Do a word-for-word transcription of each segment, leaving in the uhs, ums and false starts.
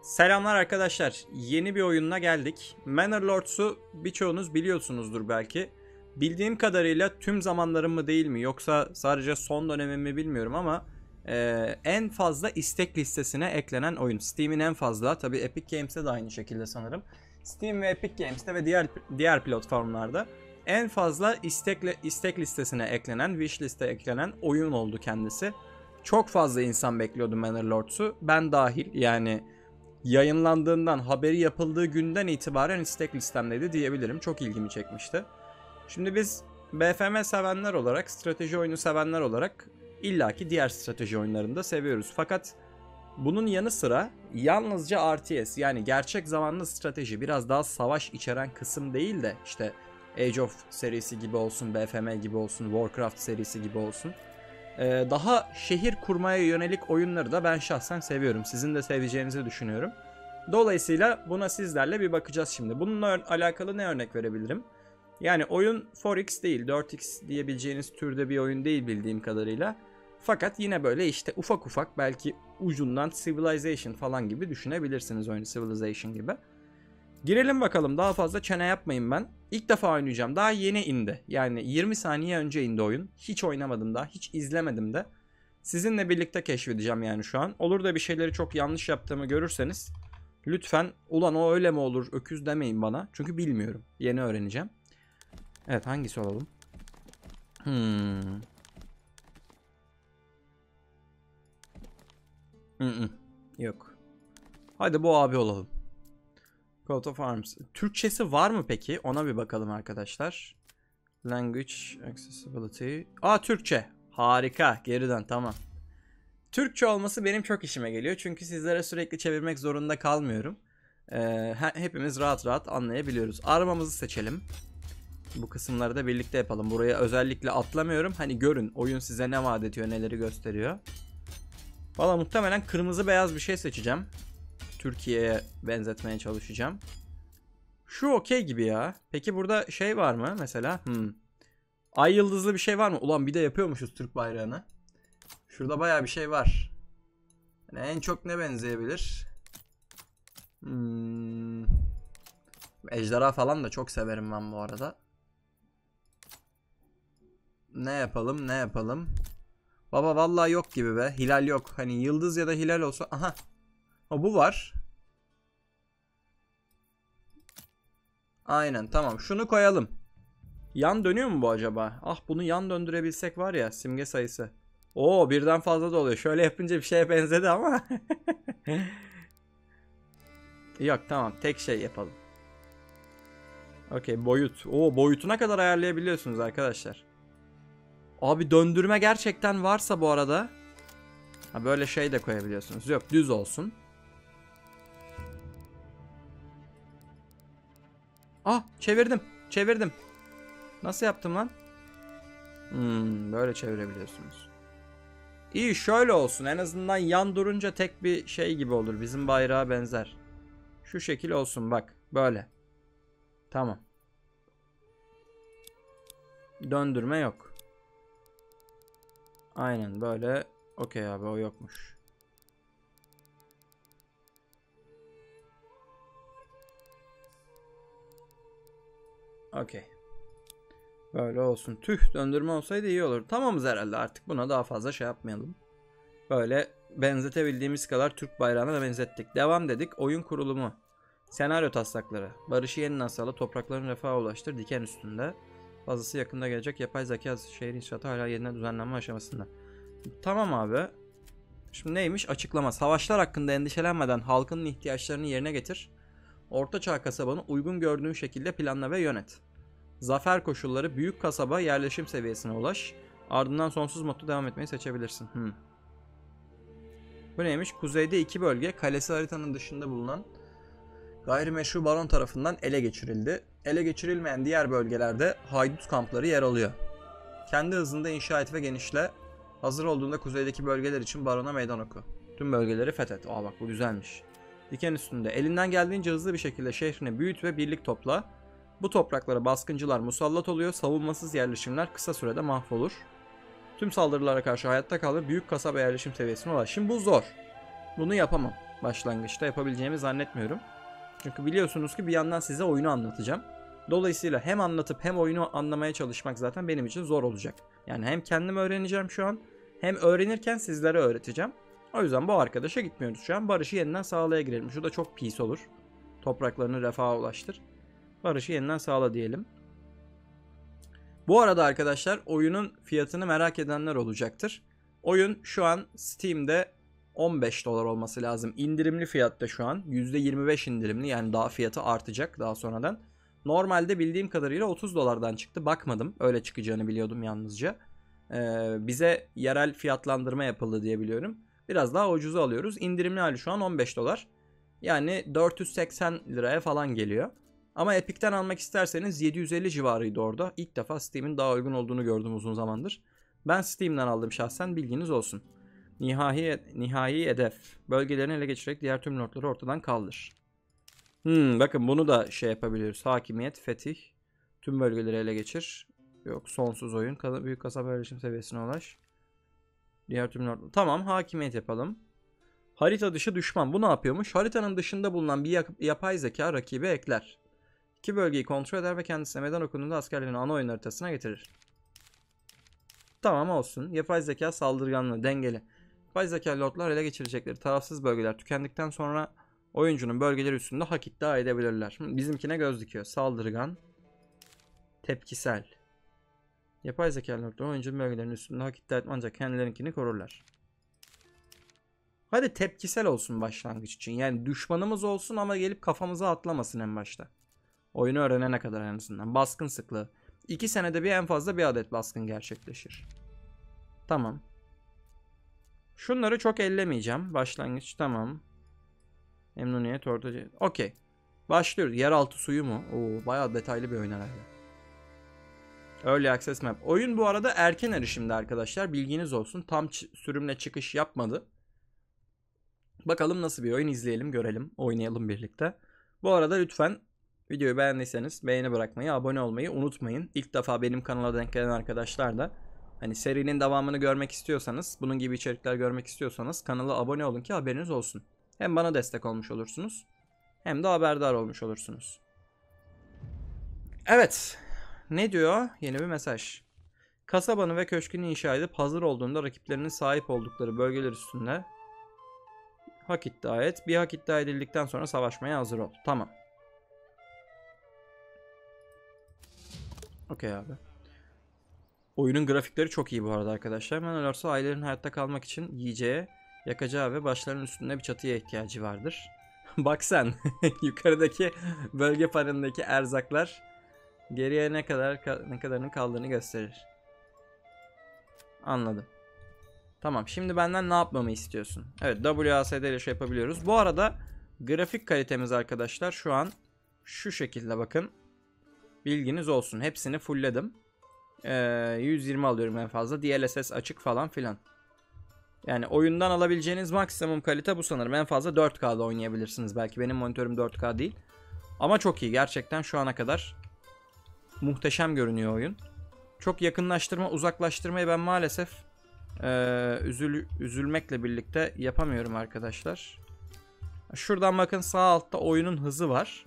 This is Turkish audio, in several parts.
Selamlar arkadaşlar. Yeni bir oyununa geldik. Manor Lords'u birçoğunuz biliyorsunuzdur belki. Bildiğim kadarıyla tüm zamanlarım mı değil mi yoksa sadece son dönemim mi bilmiyorum ama e, en fazla istek listesine eklenen oyun. Steam'in en fazla, tabii Epic Games'te de aynı şekilde sanırım. Steam ve Epic Games'te ve diğer diğer platformlarda en fazla istekle, istek listesine eklenen, wish liste eklenen oyun oldu kendisi. Çok fazla insan bekliyordu Manor Lords'u. Ben dahil, yani yayınlandığından, haberi yapıldığı günden itibaren istek listemdeydi diyebilirim. Çok ilgimi çekmişti. Şimdi biz B F M sevenler olarak, strateji oyunu sevenler olarak illaki diğer strateji oyunlarını da seviyoruz. Fakat bunun yanı sıra yalnızca R T S, yani gerçek zamanlı strateji, biraz daha savaş içeren kısım değil de işte Age of serisi gibi olsun, B F M gibi olsun, Warcraft serisi gibi olsun, daha şehir kurmaya yönelik oyunları da ben şahsen seviyorum. Sizin de seveceğinizi düşünüyorum. Dolayısıyla buna sizlerle bir bakacağız şimdi. Bununla alakalı ne örnek verebilirim? Yani oyun dört X değil, dört X diyebileceğiniz türde bir oyun değil bildiğim kadarıyla. Fakat yine böyle işte ufak ufak, belki ucundan Civilization falan gibi düşünebilirsiniz oyunu, Civilization gibi. Girelim bakalım, daha fazla çene yapmayayım ben. İlk defa oynayacağım. Daha yeni indi. Yani yirmi saniye önce indi oyun. Hiç oynamadım da, hiç izlemedim de. Sizinle birlikte keşfedeceğim yani şu an. Olur da bir şeyleri çok yanlış yaptığımı görürseniz lütfen ulan o öyle mi olur öküz demeyin bana. Çünkü bilmiyorum. Yeni öğreneceğim. Evet, hangisi olalım? Hmm. Mm -mm. Yok. Hadi bu abi olalım. Coat of Arms. Türkçesi var mı peki? Ona bir bakalım arkadaşlar. Language Accessibility. Aa, Türkçe. Harika. Geriden tamam. Türkçe olması benim çok işime geliyor. Çünkü sizlere sürekli çevirmek zorunda kalmıyorum. Ee, hepimiz rahat rahat anlayabiliyoruz. Armamızı seçelim. Bu kısımları da birlikte yapalım. Buraya özellikle atlamıyorum. Hani görün oyun size ne vaat ediyor, neleri gösteriyor. Valla muhtemelen kırmızı beyaz bir şey seçeceğim. Türkiye'ye benzetmeye çalışacağım. Şu okey gibi ya. Peki burada şey var mı mesela? Hmm. Ay yıldızlı bir şey var mı? Ulan bir de yapıyormuşuz Türk bayrağını. Şurada bayağı bir şey var. Yani en çok ne benzeyebilir? Hmm. Ejderha falan da çok severim ben bu arada. Ne yapalım ne yapalım? Baba vallahi yok gibi be. Hilal yok. Hani yıldız ya da hilal olsa. Aha. O bu var. Aynen, tamam, şunu koyalım. Yan dönüyor mu bu acaba? Ah, bunu yan döndürebilsek var ya, simge sayısı. Oo, birden fazla da oluyor. Şöyle yapınca bir şeye benzedi ama. Yok, tamam, tek şey yapalım. Okey, boyut. Oo, boyutuna kadar ayarlayabiliyorsunuz arkadaşlar. Abi döndürme gerçekten varsa bu arada. Ha, böyle şey de koyabiliyorsunuz. Yok, düz olsun. Ah, çevirdim. Çevirdim. Nasıl yaptım lan? Hmm, böyle çevirebiliyorsunuz. İyi, şöyle olsun. En azından yan durunca tek bir şey gibi olur. Bizim bayrağa benzer. Şu şekil olsun bak. Böyle. Tamam. Döndürme yok. Aynen böyle. Okey abi, o yokmuş. Okey. Böyle olsun. Tüh, döndürme olsaydı iyi olur. Tamamız herhalde, artık buna daha fazla şey yapmayalım. Böyle benzetebildiğimiz kadar Türk bayrağına da benzettik. Devam dedik. Oyun kurulumu. Senaryo taslakları. Barışı yeniden sağla, toprakların refaha ulaştır, diken üstünde. Fazlası yakında gelecek, yapay zeka şehir inşaatı hala yeniden düzenlenme aşamasında. Tamam abi. Şimdi neymiş? Açıklama. Savaşlar hakkında endişelenmeden halkının ihtiyaçlarını yerine getir. Ortaçağ kasabanı uygun gördüğün şekilde planla ve yönet. Zafer koşulları, büyük kasaba yerleşim seviyesine ulaş. Ardından sonsuz modda devam etmeyi seçebilirsin. Hmm. Bu neymiş? Kuzeyde iki bölge kalesi haritanın dışında bulunan gayrimeşru baron tarafından ele geçirildi. Ele geçirilmeyen diğer bölgelerde haydut kampları yer alıyor. Kendi hızında inşa et ve genişle. Hazır olduğunda kuzeydeki bölgeler için barona meydan oku. Tüm bölgeleri fethet. Aa bak, bu güzelmiş. Diken üstünde. Elinden geldiğince hızlı bir şekilde şehrini büyüt ve birlik topla. Bu topraklara baskıncılar musallat oluyor. Savunmasız yerleşimler kısa sürede mahvolur. Tüm saldırılara karşı hayatta kal ve büyük kasaba yerleşim seviyesine ulaş. Şimdi bu zor. Bunu yapamam. Başlangıçta yapabileceğimi zannetmiyorum. Çünkü biliyorsunuz ki bir yandan size oyunu anlatacağım. Dolayısıyla hem anlatıp hem oyunu anlamaya çalışmak zaten benim için zor olacak. Yani hem kendim öğreneceğim şu an, hem öğrenirken sizlere öğreteceğim. O yüzden bu arkadaşa gitmiyoruz şu an. Barışı yeniden sağlaya girelim. Şu da çok pis olur. Topraklarını refaha ulaştır. Barışı yeniden sağla diyelim. Bu arada arkadaşlar oyunun fiyatını merak edenler olacaktır. Oyun şu an Steam'de on beş dolar olması lazım. İndirimli fiyatta şu an. yüzde yirmi beş indirimli, yani daha fiyatı artacak daha sonradan. Normalde bildiğim kadarıyla otuz dolardan çıktı. Bakmadım. Öyle çıkacağını biliyordum yalnızca. Ee, bize yerel fiyatlandırma yapıldı diye biliyorum. Biraz daha ucuza alıyoruz. İndirimli hali şu an on beş dolar. Yani dört yüz seksen liraya falan geliyor. Ama Epic'ten almak isterseniz yedi yüz elli civarıydı orada. İlk defa Steam'in daha uygun olduğunu gördüm uzun zamandır. Ben Steam'den aldım şahsen, bilginiz olsun. Nihai, nihai hedef. Bölgelerini ele geçirerek diğer tüm lordları ortadan kaldır. Hmm, bakın bunu da şey yapabiliyoruz. Hakimiyet, fetih. Tüm bölgeleri ele geçir. Yok, sonsuz oyun. Büyük kasaba erişim seviyesine ulaş. Diğer tüm lordları. Tamam, hakimiyet yapalım. Harita dışı düşman. Bu ne yapıyormuş? Haritanın dışında bulunan bir yapay zeka rakibi ekler. İki bölgeyi kontrol eder ve kendisine meydan okunduğunda askerlerini ana oyun haritasına getirir. Tamam, olsun. Yapay zeka saldırganlığı dengeli. Yapay zeka lordlar ele geçirecekleri tarafsız bölgeler tükendikten sonra oyuncunun bölgeleri üstünde hak iddia edebilirler. Bizimkine göz dikiyor. Saldırgan. Tepkisel. Yapay zeka lordlar oyuncunun bölgelerinin üstünde hak iddia etmez ancak kendilerinkini korurlar. Hadi tepkisel olsun başlangıç için. Yani düşmanımız olsun ama gelip kafamıza atlamasın en başta. Oyunu öğrenene kadar en azından. Baskın sıklığı. iki senede bir en fazla bir adet baskın gerçekleşir. Tamam. Şunları çok ellemeyeceğim. Başlangıç tamam. Memnuniyet orada. Okey. Başlıyoruz. Yeraltı suyu mu? Oo, bayağı detaylı bir oyun herhalde. Early Access Map. Oyun bu arada erken erişimde arkadaşlar. Bilginiz olsun. Tam sürümle çıkış yapmadı. Bakalım nasıl bir oyun, izleyelim, görelim, oynayalım birlikte. Bu arada lütfen videoyu beğendiyseniz beğeni bırakmayı, abone olmayı unutmayın. İlk defa benim kanala denk gelen arkadaşlar da hani serinin devamını görmek istiyorsanız, bunun gibi içerikler görmek istiyorsanız kanala abone olun ki haberiniz olsun. Hem bana destek olmuş olursunuz hem de haberdar olmuş olursunuz. Evet. Ne diyor? Yeni bir mesaj. Kasabanı ve köşkünü inşa edip hazır olduğunda rakiplerinin sahip oldukları bölgeler üstünde hak iddia et. Bir hak iddia edildikten sonra savaşmaya hazır ol. Tamam. Okey abi. Oyunun grafikleri çok iyi bu arada arkadaşlar. Manolorsa ailelerin hayatta kalmak için yiyeceğe, yakacağı ve başlarının üstünde bir çatıya ihtiyacı vardır. Bak sen. Yukarıdaki bölge panelindeki erzaklar geriye ne kadar ne kadarının kaldığını gösterir. Anladım. Tamam, şimdi benden ne yapmamı istiyorsun? Evet, W A S D ile şey yapabiliyoruz. Bu arada grafik kalitemiz arkadaşlar şu an şu şekilde, bakın. Bilginiz olsun. Hepsini fullledim. Ee, yüz yirmi alıyorum en fazla. D L S S açık falan filan. Yani oyundan alabileceğiniz maksimum kalite bu sanırım. En fazla dört K'da oynayabilirsiniz. Belki benim monitörüm dört K değil. Ama çok iyi. Gerçekten şu ana kadar muhteşem görünüyor oyun. Çok yakınlaştırma, uzaklaştırmayı ben maalesef Ee, üzül, üzülmekle birlikte yapamıyorum arkadaşlar. Şuradan bakın, sağ altta oyunun hızı var.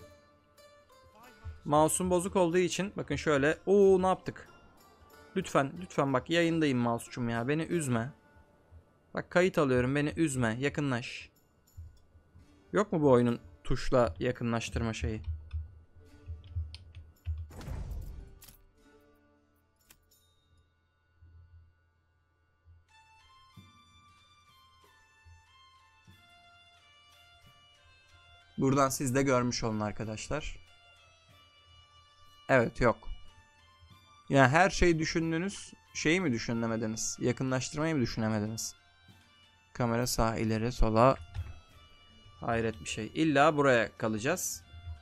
Mouse'um bozuk olduğu için bakın şöyle. Oo, ne yaptık? Lütfen lütfen bak, yayındayım mouse'cum ya, beni üzme. Bak kayıt alıyorum, beni üzme, yakınlaş. Yok mu bu oyunun tuşla yakınlaştırma şeyi? Buradan siz de görmüş olun arkadaşlar. Evet, yok. Yani her şeyi düşündünüz. Şeyi mi düşünemediniz? Yakınlaştırmayı mı düşünemediniz? Kamera sağ, ileri, sola. Hayret bir şey. İlla buraya kalacağız.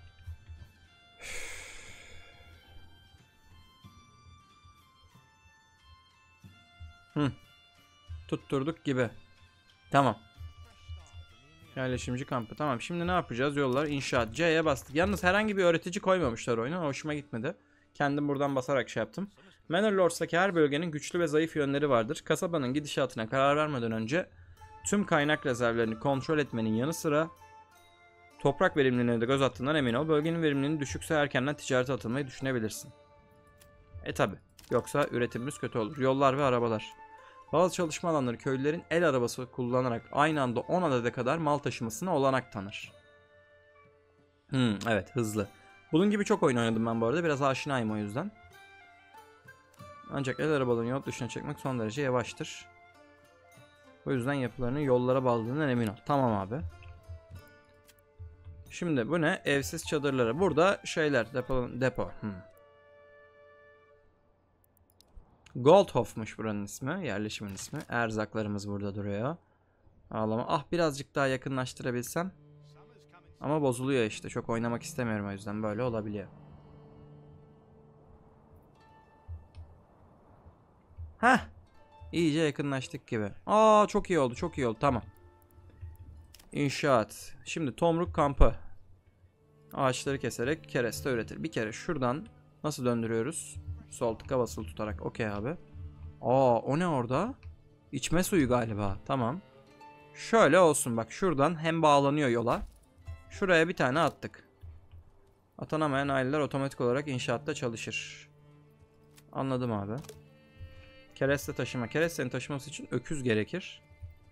Hı. Tutturduk gibi. Tamam. Yerleşimci kampı. Tamam, şimdi ne yapacağız? Yollar, inşaat. C'ye bastık. Yalnız herhangi bir öğretici koymamışlar oyuna. Hoşuma gitmedi. Kendim buradan basarak şey yaptım. Manor Lords'taki her bölgenin güçlü ve zayıf yönleri vardır. Kasabanın gidişatına karar vermeden önce Tüm kaynak rezervlerini kontrol etmenin yanı sıra toprak verimliliğine de göz attığından emin ol. Bölgenin verimliliğinin düşükse erkenden ticarete atılmayı düşünebilirsin. E tabi. Yoksa üretimimiz kötü olur. Yollar ve arabalar. Bazı çalışma alanları köylülerin el arabası kullanarak aynı anda on adede kadar mal taşımasına olanak tanır. Hmm, evet, hızlı. Bunun gibi çok oyun oynadım ben bu arada. Biraz aşinayım o yüzden. Ancak el arabalarını yol dışına çekmek son derece yavaştır. O yüzden yapılarını yollara bağladığından emin ol. Tamam abi. Şimdi bu ne? Evsiz çadırları. Burada şeyler. Depo. depo. Hmm. Goldhof'muş buranın ismi. Yerleşimin ismi. Erzaklarımız burada duruyor. Ağlama. Ah, birazcık daha yakınlaştırabilsem. Ama bozuluyor işte. Çok oynamak istemiyorum, o yüzden böyle olabiliyor. Heh. İyice yakınlaştık gibi. Aa, çok iyi oldu, çok iyi oldu. Tamam. İnşaat. Şimdi tomruk kampı. Ağaçları keserek kereste üretir. Bir kere şuradan nasıl döndürüyoruz? Sol tıka basılı tutarak. Okey abi. Aa, o ne orada? İçme suyu galiba. Tamam. Şöyle olsun bak. Şuradan hem bağlanıyor yola. Şuraya bir tane attık. Atanamayan aileler otomatik olarak inşaatta çalışır. Anladım abi. Kereste taşıma. Kerestenin taşıması için öküz gerekir.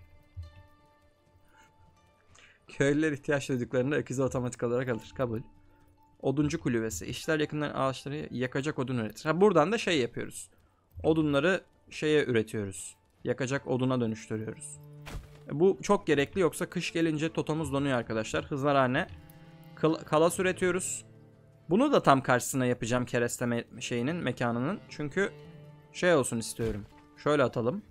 Köylüler ihtiyaç duyduklarında öküzü otomatik olarak alır. Kabul. Oduncu kulübesi. İşçiler yakından ağaçları yakacak odun üretir. Ha, buradan da şey yapıyoruz. Odunları şeye üretiyoruz. Yakacak oduna dönüştürüyoruz. Bu çok gerekli, yoksa kış gelince totomuz donuyor arkadaşlar. Hızlarhane. Kalas üretiyoruz. Bunu da tam karşısına yapacağım kereste me şeyinin, mekanının. Çünkü şey olsun istiyorum. Şöyle atalım.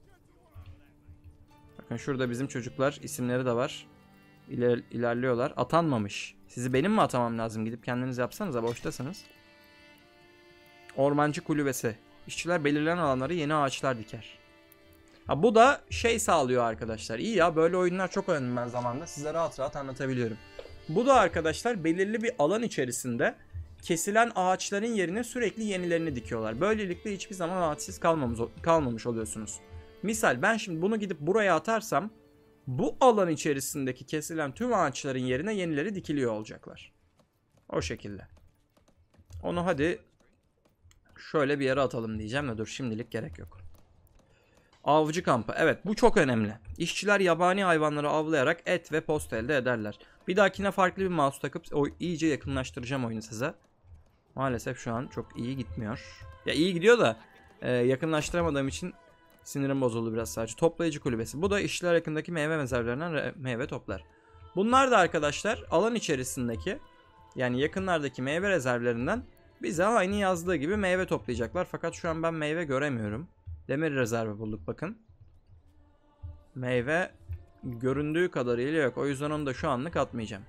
Bakın şurada bizim çocuklar, isimleri de var. İler, ilerliyorlar. Atanmamış. Sizi benim mi atamam lazım? Gidip kendiniz yapsanıza, boştasınız. Ormancı kulübesi. İşçiler belirlenen alanlara yeni ağaçlar diker. Ha, bu da şey sağlıyor arkadaşlar. İyi ya, böyle oyunlar çok önemli, ben zamanında size rahat rahat anlatabiliyorum. Bu da arkadaşlar belirli bir alan içerisinde kesilen ağaçların yerine sürekli yenilerini dikiyorlar. Böylelikle hiçbir zaman ağaçsız kalmamış, kalmamış oluyorsunuz. Misal ben şimdi bunu gidip buraya atarsam bu alan içerisindeki kesilen tüm ağaçların yerine yenileri dikiliyor olacaklar. O şekilde. Onu hadi şöyle bir yere atalım diyeceğim de dur, şimdilik gerek yok. Avcı kampı. Evet, bu çok önemli. İşçiler yabani hayvanları avlayarak et ve posta elde ederler. Bir dahakine farklı bir mouse takıp o iyice yakınlaştıracağım oyunu size. Maalesef şu an çok iyi gitmiyor. Ya iyi gidiyor da e, yakınlaştıramadığım için sinirim bozuldu biraz sadece. Toplayıcı kulübesi. Bu da işçiler yakındaki meyve mezarlarından meyve toplar. Bunlar da arkadaşlar alan içerisindeki, yani yakınlardaki meyve rezervlerinden bize aynı yazdığı gibi meyve toplayacaklar. Fakat şu an ben meyve göremiyorum. Demir rezervi bulduk bakın. Meyve göründüğü kadarıyla yok. O yüzden onu da şu anlık atmayacağım.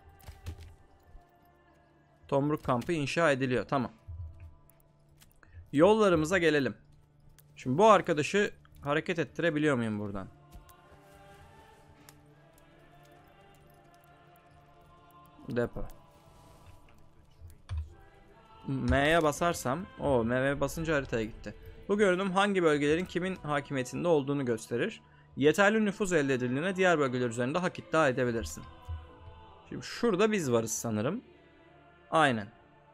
Tomruk kampı inşa ediliyor. Tamam. Yollarımıza gelelim. Şimdi bu arkadaşı hareket ettirebiliyor muyum buradan? Depo. M'ye basarsam, o M'ye basınca haritaya gitti. Bu görünüm hangi bölgelerin kimin hakimiyetinde olduğunu gösterir. Yeterli nüfuz elde edildiğinde diğer bölgeler üzerinde hak iddia edebilirsin. Şimdi şurada biz varız sanırım. Aynen.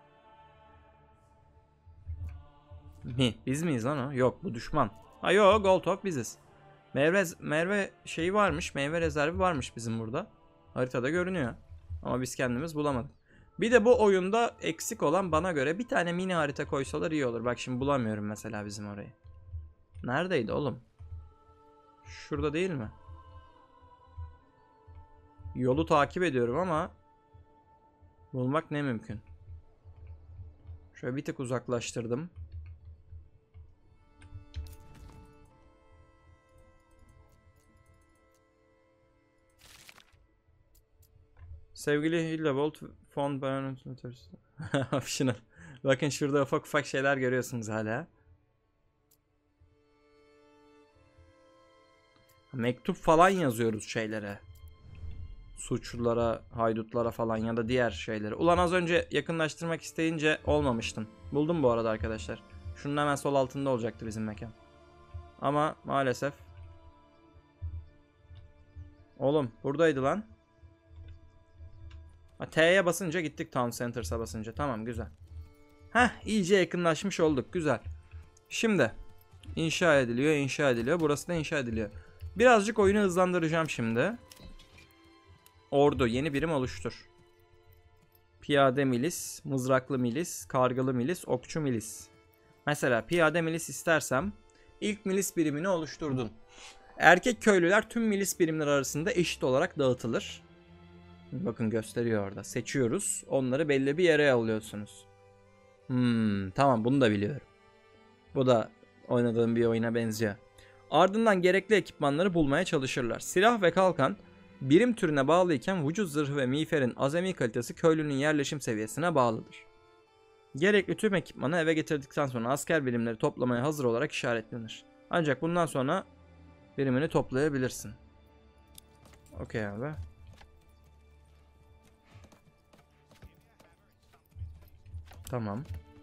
Mi? Biz miyiz lan o? Yok, bu düşman. Ha yok, Goldhawk biziz. Meyve, meyve şeyi varmış, meyve rezervi varmış bizim burada. Haritada görünüyor. Ama biz kendimiz bulamadık. Bir de bu oyunda eksik olan, bana göre bir tane mini harita koysalar iyi olur. Bak şimdi bulamıyorum mesela bizim orayı. Neredeydi oğlum? Şurada değil mi? Yolu takip ediyorum ama bulmak ne mümkün. Şöyle bir tık uzaklaştırdım. Sevgili Hillavolt Fond Baron Optional. Bakın şurada ufak ufak şeyler görüyorsunuz hala. Mektup falan yazıyoruz şeylere. Suçlulara, haydutlara falan ya da diğer şeylere. Ulan az önce yakınlaştırmak isteyince olmamıştım. Buldum bu arada arkadaşlar. Şunun hemen sol altında olacaktı bizim mekan. Ama maalesef Oğlum buradaydı lan. Ha, T'ye basınca gittik, Town Centers'a basınca. Tamam, güzel. Heh, iyice yakınlaşmış olduk. Güzel. Şimdi inşa ediliyor, inşa ediliyor. Burası da inşa ediliyor. Birazcık oyunu hızlandıracağım şimdi. Ordu, yeni birim oluştur. Piyade milis, mızraklı milis, kargalı milis, okçu milis. Mesela piyade milis istersem ilk milis birimini oluşturdun. Erkek köylüler tüm milis birimleri arasında eşit olarak dağıtılır. Bakın gösteriyor orada. Seçiyoruz. Onları belli bir yere alıyorsunuz. Hmm, tamam, bunu da biliyorum. Bu da oynadığım bir oyuna benziyor. Ardından gerekli ekipmanları bulmaya çalışırlar. Silah ve kalkan birim türüne bağlıyken vücut zırhı ve miğferin azami kalitesi köylünün yerleşim seviyesine bağlıdır. Gerekli tüm ekipmanı eve getirdikten sonra asker birimleri toplamaya hazır olarak işaretlenir. Ancak bundan sonra birimini toplayabilirsin. Okey abi. Tamam.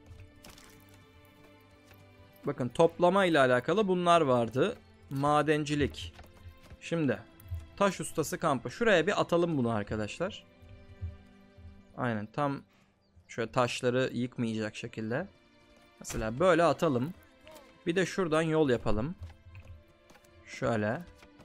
Bakın toplama ile alakalı bunlar vardı. Madencilik. Şimdi taş ustası kampı. Şuraya bir atalım bunu arkadaşlar. Aynen, tam şöyle taşları yıkmayacak şekilde. Mesela böyle atalım. Bir de şuradan yol yapalım. Şöyle.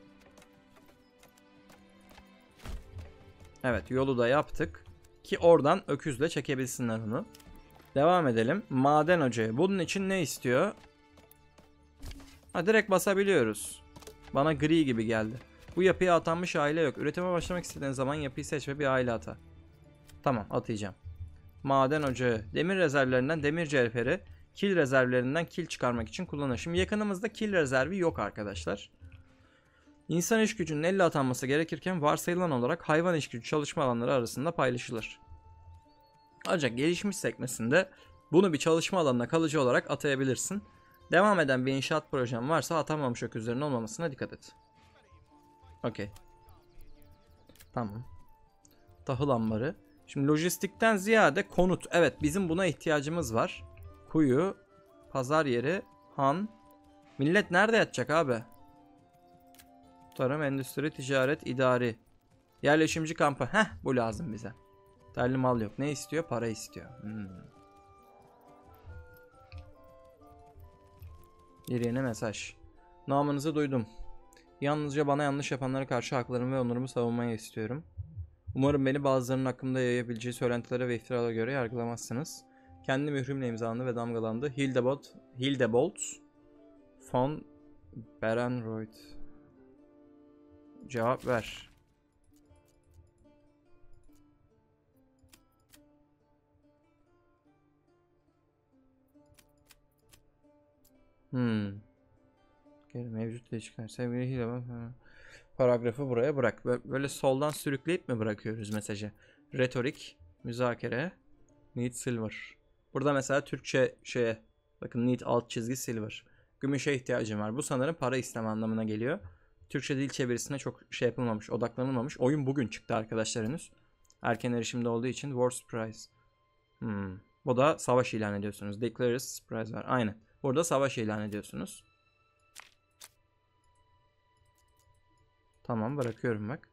Evet, yolu da yaptık. Ki oradan öküzle çekebilsinler onu. Devam edelim. Maden ocağı. Bunun için ne istiyor? Ha, direkt basabiliyoruz. Bana gri gibi geldi. Bu yapıya atanmış aile yok. Üretime başlamak istediğin zaman yapıyı seç ve bir aile ata. Tamam, atayacağım. Maden ocağı. Demir rezervlerinden demir cevheri, kil rezervlerinden kil çıkarmak için kullanılır. Şimdi yakınımızda kil rezervi yok arkadaşlar. İnsan iş gücünün elle atanması gerekirken varsayılan olarak hayvan iş gücü çalışma alanları arasında paylaşılır. Ancak gelişmiş sekmesinde bunu bir çalışma alanına kalıcı olarak atayabilirsin. Devam eden bir inşaat projen varsa atamamış öküzlerin olmamasına dikkat et. Okey. Tamam. Tahıl ambarı. Şimdi lojistikten ziyade konut. Evet, bizim buna ihtiyacımız var. Kuyu, pazar yeri, han. Millet nerede yatacak abi? Tarım, endüstri, ticaret, idari. Yerleşimci kampı. Heh, bu lazım bize. Değerli mal yok. Ne istiyor? Para istiyor. Hmm. Bir yeni mesaj. Namınızı duydum. Yalnızca bana yanlış yapanlara karşı haklarımı ve onurumu savunmayı istiyorum. Umarım beni bazılarının hakkında yayabileceği söylentilere ve iftiralara göre yargılamazsınız. Kendi mührümle imzalandı ve damgalandı. Hildebolt, Hildebolt von Berenroyd. Cevap ver. Hmm. Geri mevcut değişiklikler. Sevgili Hildebolt. Paragrafı buraya bırak. Böyle soldan sürükleyip mi bırakıyoruz mesajı? Retorik, müzakere, need silver. Burada mesela Türkçe şeye bakın, need alt çizgi silver. Gümüşe ihtiyacım var. Bu sanırım para isteme anlamına geliyor. Türkçe dil çevirisine çok şey yapılmamış, odaklanılmamış. Oyun bugün çıktı arkadaşlar henüz. Erken erişimde olduğu için War Surprise. Hmm. Bu da savaş ilan ediyorsunuz. Declares Surprise var. Aynen. Burada savaş ilan ediyorsunuz. Tamam, bırakıyorum bak.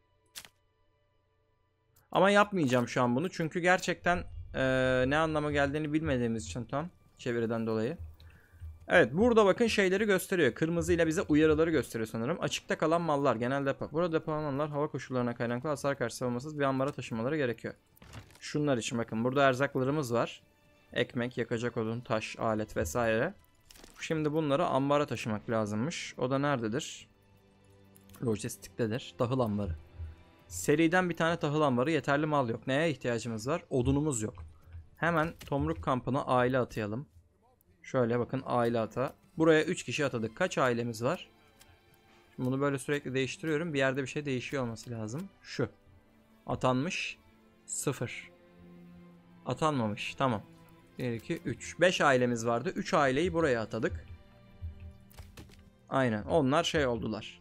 Ama yapmayacağım şu an bunu. Çünkü gerçekten ee, ne anlama geldiğini bilmediğimiz için tam çeviriden dolayı. Evet, burada bakın şeyleri gösteriyor. Kırmızı ile bize uyarıları gösteriyor sanırım. Açıkta kalan mallar genel depo. Burada depolananlar hava koşullarına kaynaklı hasar karşı savunmasız bir ambara taşımaları gerekiyor. Şunlar için bakın. Burada erzaklarımız var. Ekmek, yakacak odun, taş, alet vesaire. Şimdi bunları ambara taşımak lazımmış. O da nerededir? Lojistiktedir. Tahıl ambarı. Seriden bir tane tahıl ambarı, yeterli mal yok. Neye ihtiyacımız var? Odunumuz yok. Hemen Tomruk kampına aile atayalım. Şöyle bakın, aile ata. Buraya üç kişi atadık. Kaç ailemiz var? Şimdi bunu böyle sürekli değiştiriyorum. Bir yerde bir şey değişiyor olması lazım. Şu. Atanmış. sıfır. Atanmamış. Tamam. bir, iki, üç. beş ailemiz vardı. üç aileyi buraya atadık. Aynen. Onlar şey oldular.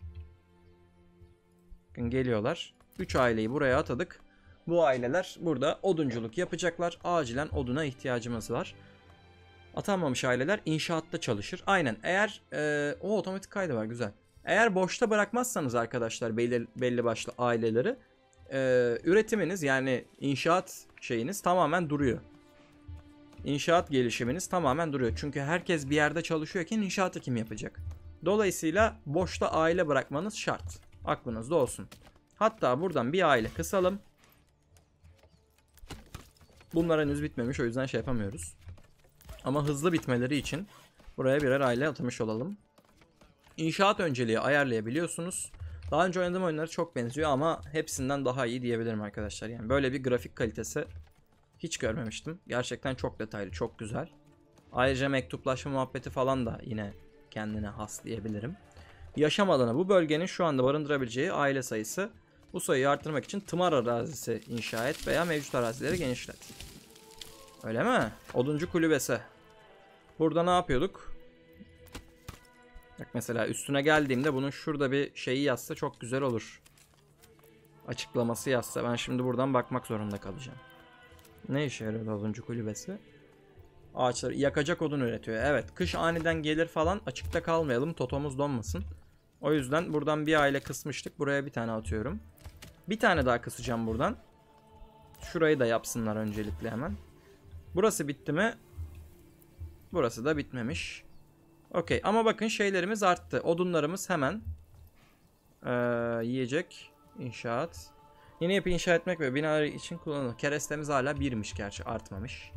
Bakın geliyorlar. üç aileyi buraya atadık. Bu aileler burada odunculuk yapacaklar. Acilen oduna ihtiyacımız var. Atanmamış aileler inşaatta çalışır. Aynen, eğer e, o otomatik kaydı var, güzel. Eğer boşta bırakmazsanız arkadaşlar belli, belli başlı aileleri, e, üretiminiz yani inşaat şeyiniz tamamen duruyor. İnşaat gelişiminiz tamamen duruyor. Çünkü herkes bir yerde çalışıyorken inşaatı kim yapacak? Dolayısıyla boşta aile bırakmanız şart. Aklınızda olsun. Hatta buradan bir aile kısalım. Bunlar henüz bitmemiş, o yüzden şey yapamıyoruz. Ama hızlı bitmeleri için buraya birer aile atamış olalım. İnşaat önceliği ayarlayabiliyorsunuz. Daha önce oynadığım oyunlara çok benziyor ama hepsinden daha iyi diyebilirim arkadaşlar. Yani böyle bir grafik kalitesi hiç görmemiştim. Gerçekten çok detaylı, çok güzel. Ayrıca mektuplaşma muhabbeti falan da yine kendine has diyebilirim. Yaşam alanı, bu bölgenin şu anda barındırabileceği aile sayısı. Bu sayıyı arttırmak için tımar arazisi inşa et veya mevcut arazileri genişlet. Öyle mi? Oduncu kulübesi. Burada ne yapıyorduk? Bak mesela üstüne geldiğimde bunun şurada bir şeyi yazsa çok güzel olur. Açıklaması yazsa. Ben şimdi buradan bakmak zorunda kalacağım. Ne işe yarıyor oduncu kulübesi? Ağaçları yakacak odun üretiyor. Evet, kış aniden gelir falan, açıkta kalmayalım, totomuz donmasın. O yüzden buradan bir aile kısmıştık. Buraya bir tane atıyorum. Bir tane daha kısacağım buradan. Şurayı da yapsınlar öncelikle hemen. Burası bitti mi? Burası da bitmemiş. Okey, ama bakın şeylerimiz arttı. Odunlarımız hemen. Ee, yiyecek, inşaat. Yeni yapı inşa etmek ve bina için kullanılır. Kerestemiz hala birmiş gerçi, artmamış.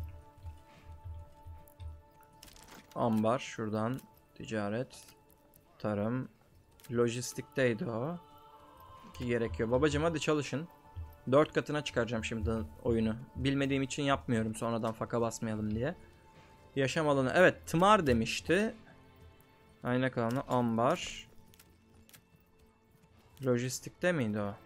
Ambar şuradan, ticaret, tarım, lojistikteydi o. İki gerekiyor. Babacım hadi çalışın. Dört katına çıkaracağım şimdi oyunu. Bilmediğim için yapmıyorum, sonradan faka basmayalım diye. Yaşam alanı, evet, tımar demişti. Kaynak alanı ambar. Lojistikte miydi o?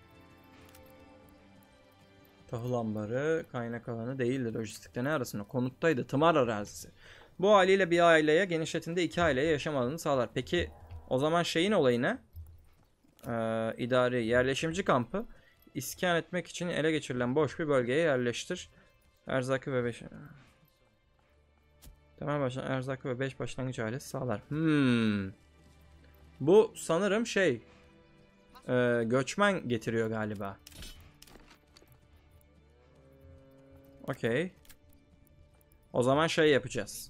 Tahıl ambarı, kaynak alanı değildi. Lojistikte ne arasında? Konuttaydı. Tımar arazisi. Bu haliyle bir aileye, genişletinde iki aileye yaşam alanını sağlar. Peki o zaman şeyin olayı ne? Ee, idari yerleşimci kampı. İskan etmek için ele geçirilen boş bir bölgeye yerleştir. Erzakı ve beş... Temel başlan erzakı ve beş başlangıç ailesi sağlar. Hmm. Bu sanırım şey... E, göçmen getiriyor galiba. Okey. O zaman şey yapacağız.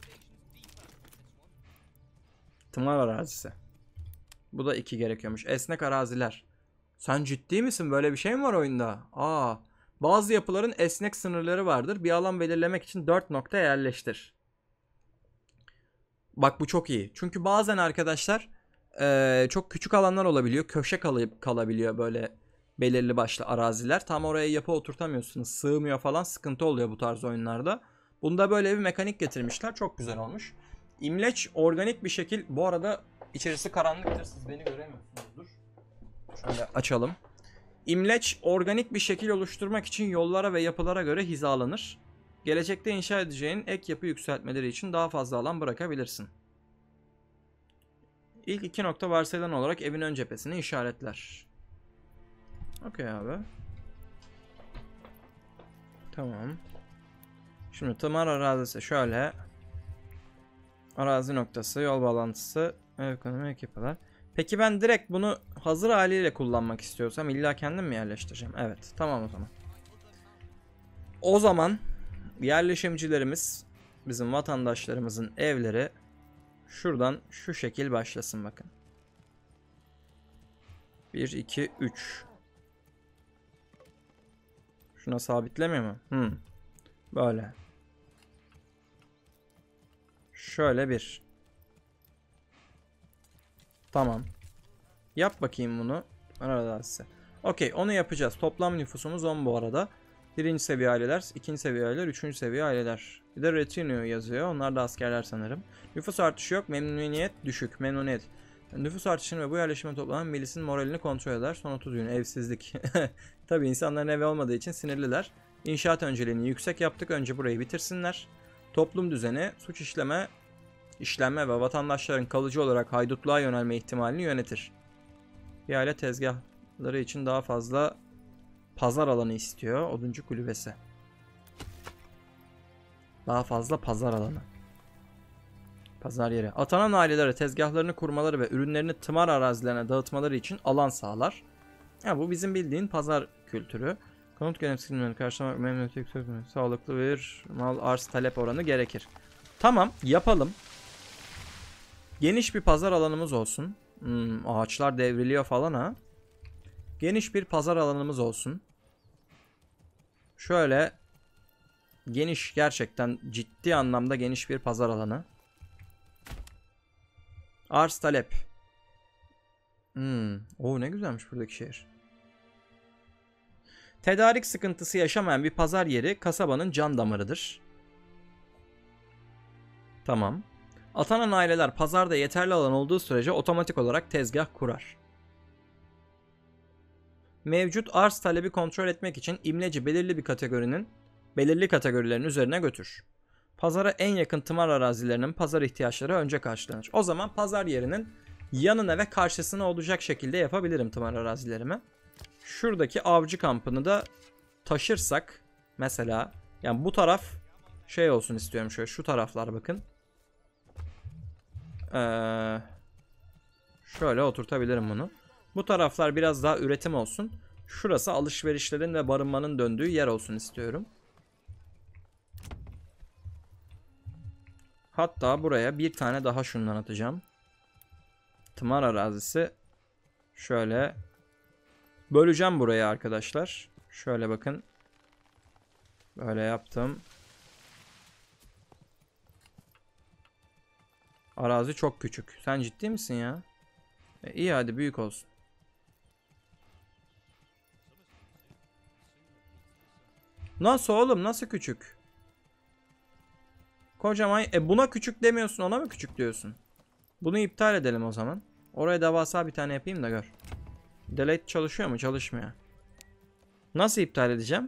Tımar arazisi. Bu da iki gerekiyormuş. Esnek araziler. Sen ciddi misin? Böyle bir şey mi var oyunda? Aa. Bazı yapıların esnek sınırları vardır. Bir alan belirlemek için dört nokta yerleştir. Bak bu çok iyi. Çünkü bazen arkadaşlar e, çok küçük alanlar olabiliyor. Köşe kalıp kalabiliyor böyle belirli başlı araziler. Tam oraya yapı oturtamıyorsunuz. Sığmıyor falan, sıkıntı oluyor bu tarz oyunlarda. Bunda böyle bir mekanik getirmişler. Çok güzel olmuş. İmleç organik bir şekil. Bu arada içerisi karanlıktır. Siz beni göremiyorsunuzdur. Şöyle açalım. İmleç organik bir şekil oluşturmak için yollara ve yapılara göre hizalanır. Gelecekte inşa edeceğin ek yapı yükseltmeleri için daha fazla alan bırakabilirsin. İlk iki nokta varsayılan olarak evin ön cephesini işaretler. Okey abi. Tamam. Şimdi tımar arazisi şöyle. Arazi noktası, yol bağlantısı, ev konumu, ek yapılar. Peki ben direkt bunu hazır haliyle kullanmak istiyorsam illa kendim mi yerleştireceğim? Evet. Tamam o zaman. O zaman yerleşimcilerimiz, bizim vatandaşlarımızın evleri şuradan şu şekil başlasın bakın. bir, iki, üç. Şuna sabitlemiyor mu? Hmm. Böyle. Şöyle bir. Tamam. Yap bakayım bunu. Aradası. Okey, onu yapacağız. Toplam nüfusumuz on bu arada. Birinci seviye aileler, ikinci seviye aileler, üçüncü seviye aileler. Bir de retinue yazıyor. Onlar da askerler sanırım. Nüfus artışı yok. Memnuniyet düşük. Memnuniyet. Nüfus artışını ve bu yerleşime toplanan milisin moralini kontrol eder. Son otuz gün evsizlik. Tabi insanların evi olmadığı için sinirliler. İnşaat önceliğini yüksek yaptık. Önce burayı bitirsinler. Toplum düzeni, suç işleme, işlenme ve vatandaşların kalıcı olarak haydutluğa yönelme ihtimalini yönetir. Bir aile tezgahları için daha fazla pazar alanı istiyor. Oduncu kulübesi. Daha fazla pazar alanı. Pazar yeri. Atanan ailelere tezgahlarını kurmaları ve ürünlerini tımar arazilerine dağıtmaları için alan sağlar. Ya bu bizim bildiğin pazar kültürü. Konut gereksinimlerini karşılamak memnuniyet sağlıklı bir mal arz talep oranı gerekir. Tamam, yapalım. Geniş bir pazar alanımız olsun. Hmm, ağaçlar devriliyor falan ha. Geniş bir pazar alanımız olsun. Şöyle geniş, gerçekten ciddi anlamda geniş bir pazar alanı. Arz talep. Hmm. Oo, ne güzelmiş buradaki şehir. Tedarik sıkıntısı yaşamayan bir pazar yeri kasabanın can damarıdır. Tamam. Atanan aileler pazarda yeterli alan olduğu sürece otomatik olarak tezgah kurar. Mevcut arz talebi kontrol etmek için imleci belirli bir kategorinin belirli kategorilerin üzerine götür. Pazara en yakın tımar arazilerinin pazar ihtiyaçları önce karşılanır. O zaman pazar yerinin yanına ve karşısına olacak şekilde yapabilirim tımar arazilerimi. Şuradaki avcı kampını da taşırsak mesela, yani bu taraf şey olsun istiyorum, şöyle şu taraflar bakın. Ee, şöyle oturtabilirim bunu. Bu taraflar biraz daha üretim olsun. Şurası alışverişlerin ve barınmanın döndüğü yer olsun istiyorum. Hatta buraya bir tane daha şundan atacağım. Tımar arazisi. Şöyle böleceğim buraya arkadaşlar. Şöyle bakın. Böyle yaptım. Arazi çok küçük. Sen ciddi misin ya? E, iyi hadi, büyük olsun. Nasıl oğlum? Nasıl küçük? Kocaman. E buna küçük demiyorsun, ona mı küçük diyorsun? Bunu iptal edelim o zaman. Oraya devasa bir tane yapayım da gör. Delete çalışıyor mu? Çalışmıyor. Nasıl iptal edeceğim?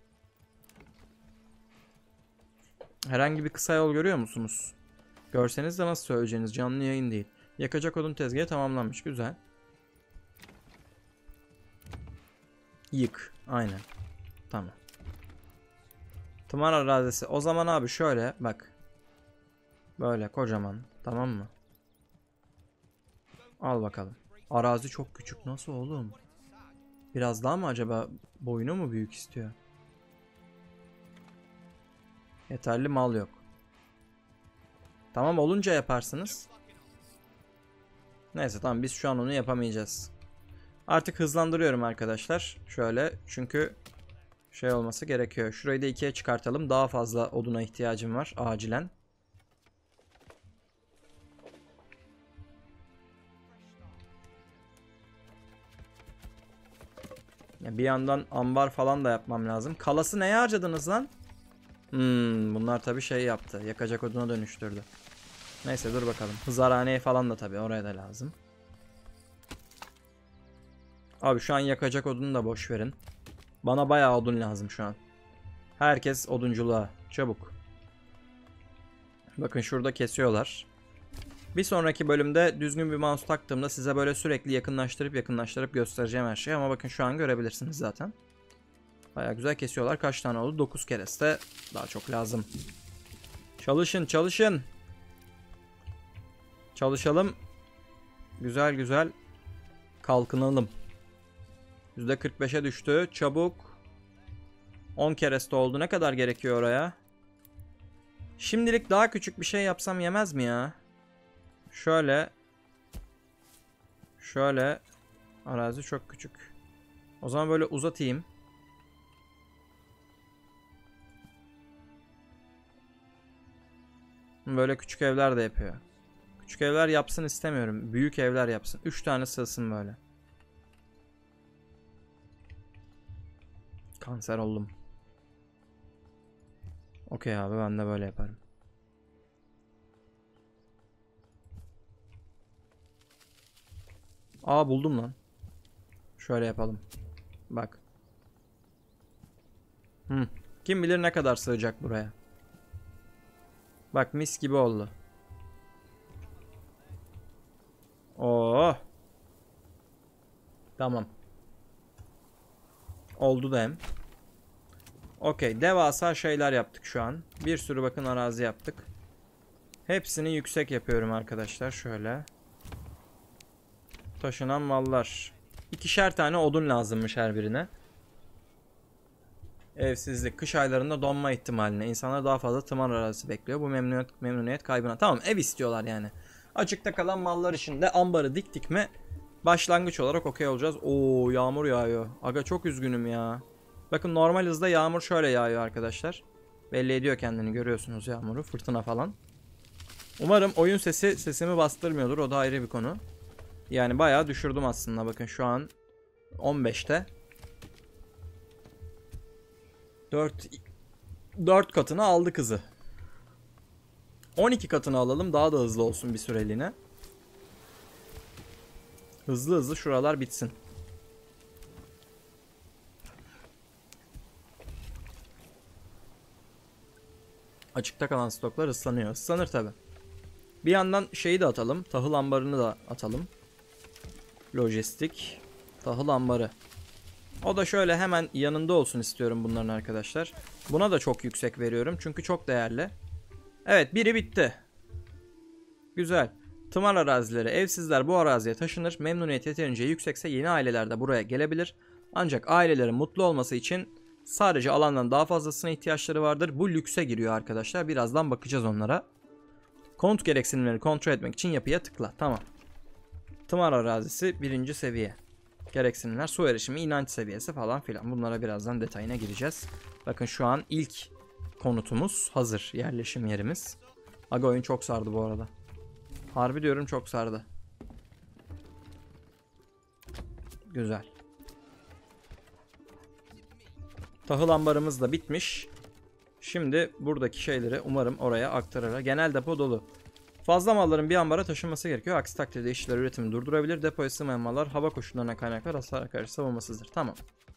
Herhangi bir kısa yol görüyor musunuz? Görseniz de nasıl söyleyeceğiniz, canlı yayın değil. Yakacak odun tezgahı tamamlanmış. Güzel. Yık. Aynen. Tamam. Tımar arazisi. O zaman abi şöyle bak. Böyle kocaman. Tamam mı? Al bakalım. Arazi çok küçük. Nasıl oğlum? Biraz daha mı acaba? Boyunu mu büyük istiyor? Yeterli mal yok. Tamam, olunca yaparsınız. Neyse tamam, biz şu an onu yapamayacağız. Artık hızlandırıyorum arkadaşlar. Şöyle, çünkü şey olması gerekiyor. Şurayı da ikiye çıkartalım. Daha fazla oduna ihtiyacım var acilen. Bir yandan ambar falan da yapmam lazım. Kalası neye harcadınız lan? Hmm, bunlar tabii şey yaptı. Yakacak oduna dönüştürdü. Neyse dur bakalım. Hızarhaneye falan da tabii oraya da lazım. Abi şu an yakacak odunu da boş verin. Bana bayağı odun lazım şu an. Herkes odunculuğa. Çabuk. Bakın şurada kesiyorlar. Bir sonraki bölümde düzgün bir mouse taktığımda size böyle sürekli yakınlaştırıp yakınlaştırıp göstereceğim her şeyi. Ama bakın şu an görebilirsiniz zaten. Bayağı güzel kesiyorlar. Kaç tane oldu? dokuz kereste. Daha çok lazım. Çalışın çalışın. Çalışalım. Güzel güzel. Kalkınalım. yüzde kırk beşe düştü. Çabuk. on kereste oldu. Ne kadar gerekiyor oraya? Şimdilik daha küçük bir şey yapsam yemez mi ya? Şöyle. Şöyle. Arazi çok küçük. O zaman böyle uzatayım. Böyle küçük evler de yapıyor. Küçük evler yapsın istemiyorum. Büyük evler yapsın. üç tane sığsın böyle. Kanser oldum. Okey abi, ben de böyle yaparım. Aa, buldum lan. Şöyle yapalım. Bak. Hı. Kim bilir ne kadar sığacak buraya. Bak mis gibi oldu. Oo. Tamam. Oldu da hem. Okey, devasa şeyler yaptık şu an. Bir sürü bakın arazi yaptık. Hepsini yüksek yapıyorum arkadaşlar. Şöyle. Taşınan mallar. İkişer tane odun lazımmış her birine. Evsizlik. Kış aylarında donma ihtimaline. İnsanlar daha fazla tımar arazisi bekliyor. Bu memnuniyet, memnuniyet kaybına. Tamam, ev istiyorlar yani. Açıkta kalan mallar için de ambarı diktik mi başlangıç olarak okey olacağız. Oo, yağmur yağıyor. Aga çok üzgünüm ya. Bakın normal hızda yağmur şöyle yağıyor arkadaşlar. Belli ediyor kendini, görüyorsunuz yağmuru. Fırtına falan. Umarım oyun sesi sesimi bastırmıyordur. O da ayrı bir konu. Yani bayağı düşürdüm aslında. Bakın şu an on beşte. dört dört katını aldı kızı. on iki katını alalım, daha da hızlı olsun bir süreliğine. Hızlı hızlı şuralar bitsin. Açıkta kalan stoklar ıslanıyor. Islanır tabi. Bir yandan şeyi de atalım. Tahıl ambarını da atalım. Lojistik. Tahıl ambarı. O da şöyle hemen yanında olsun istiyorum bunların arkadaşlar. Buna da çok yüksek veriyorum çünkü çok değerli. Evet, biri bitti. Güzel. Tımar arazileri, evsizler bu araziye taşınır. Memnuniyet yeterince yüksekse yeni aileler de buraya gelebilir. Ancak ailelerin mutlu olması için sadece alandan daha fazlasına ihtiyaçları vardır. Bu lükse giriyor arkadaşlar. Birazdan bakacağız onlara. Konut gereksinimleri kontrol etmek için yapıya tıkla. Tamam. Tımar arazisi birinci seviye. Gereksinimler, su erişimi, inanç seviyesi falan filan. Bunlara birazdan detayına gireceğiz. Bakın şu an ilk konutumuz hazır. Yerleşim yerimiz. Aga oyun çok sardı bu arada. Harbi diyorum, çok sardı. Güzel. Tahıl ambarımız da bitmiş. Şimdi buradaki şeyleri umarım oraya aktarır. Genel depo dolu. Fazla malların bir ambara taşınması gerekiyor. Aksi takdirde işçiler üretimi durdurabilir. Depoya sığmayan mallar hava koşullarına kaynaklar hasara karşı savunmasızdır. Tamam.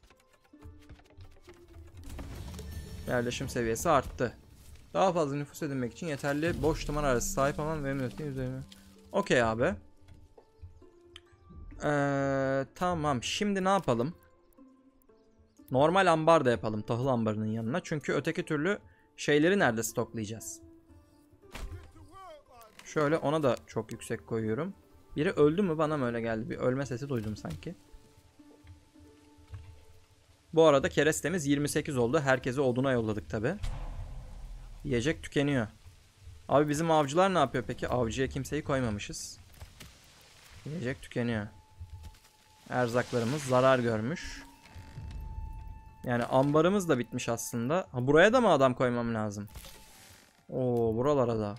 Yerleşim seviyesi arttı. Daha fazla nüfus edinmek için yeterli boş tımar arası sahip olan ve memnuniyetin üzerine. Okey abi. Ee, tamam. Şimdi ne yapalım? Normal ambar da yapalım tahıl ambarının yanına. Çünkü öteki türlü şeyleri nerede stoklayacağız? Şöyle ona da çok yüksek koyuyorum. Biri öldü mü, bana mı öyle geldi? Bir ölme sesi duydum sanki. Bu arada kerestemiz yirmi sekiz oldu. Herkese oduna yolladık tabi. Yiyecek tükeniyor. Abi bizim avcılar ne yapıyor peki? Avcıya kimseyi koymamışız. Yiyecek tükeniyor. Erzaklarımız zarar görmüş. Yani ambarımız da bitmiş aslında. Ha, buraya da mı adam koymam lazım? Oo, buralara da.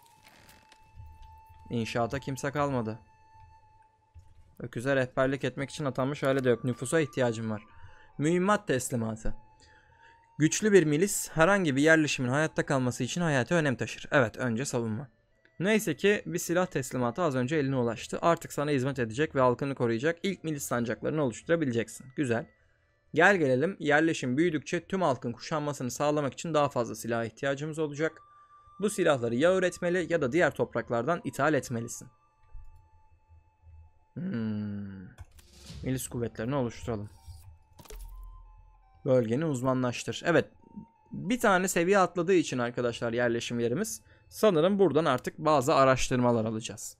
İnşaata kimse kalmadı. Öküze rehberlik etmek için atanmış hale de yok. Nüfusa ihtiyacım var. Mühimmat teslimatı. Güçlü bir milis herhangi bir yerleşimin hayatta kalması için hayati önem taşır. Evet, önce savunma. Neyse ki bir silah teslimatı az önce eline ulaştı. Artık sana hizmet edecek ve halkını koruyacak ilk milis sancaklarını oluşturabileceksin. Güzel. Gel gelelim, yerleşim büyüdükçe tüm halkın kuşanmasını sağlamak için daha fazla silaha ihtiyacımız olacak. Bu silahları ya üretmeli ya da diğer topraklardan ithal etmelisin. Hmm. Milis kuvvetlerini oluşturalım. Bölgeni uzmanlaştır. Evet. Bir tane seviye atladığı için arkadaşlar yerleşim yerimiz. Sanırım buradan artık bazı araştırmalar alacağız.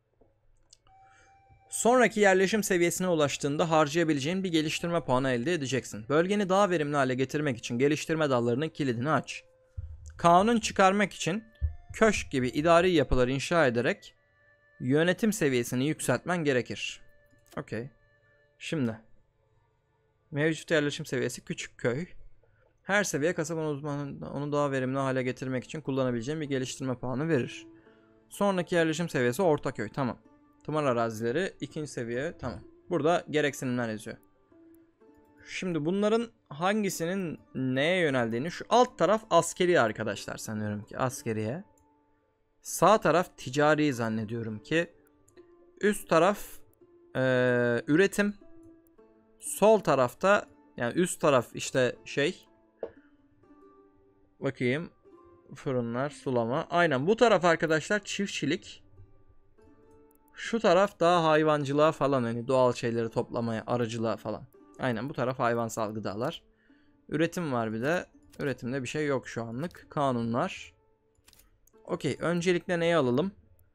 Sonraki yerleşim seviyesine ulaştığında harcayabileceğin bir geliştirme puanı elde edeceksin. Bölgeni daha verimli hale getirmek için geliştirme dallarının kilidini aç. Kanun çıkarmak için köşk gibi idari yapılar inşa ederek yönetim seviyesini yükseltmen gerekir. Okey. Şimdi. Mevcut yerleşim seviyesi küçük köy. Her seviye kasabanın uzmanı onu daha verimli hale getirmek için kullanabileceğin bir geliştirme puanı verir. Sonraki yerleşim seviyesi orta köy. Tamam. Tımar arazileri ikinci seviye. Tamam. Burada gereksinimler yazıyor. Şimdi bunların hangisinin neye yöneldiğini, şu alt taraf askeri arkadaşlar sanıyorum ki askeriye. Sağ taraf ticari zannediyorum ki. Üst taraf ee, üretim. Sol tarafta yani üst taraf işte şey. Bakayım. Fırınlar, sulama. Aynen bu taraf arkadaşlar çiftçilik. Şu taraf daha hayvancılığa falan, hani doğal şeyleri toplamaya, arıcılığa falan. Aynen bu taraf hayvansal gıdalar. Üretim var bir de. Üretimde bir şey yok şu anlık. Kanunlar. Okey. Öncelikle neyi alalım?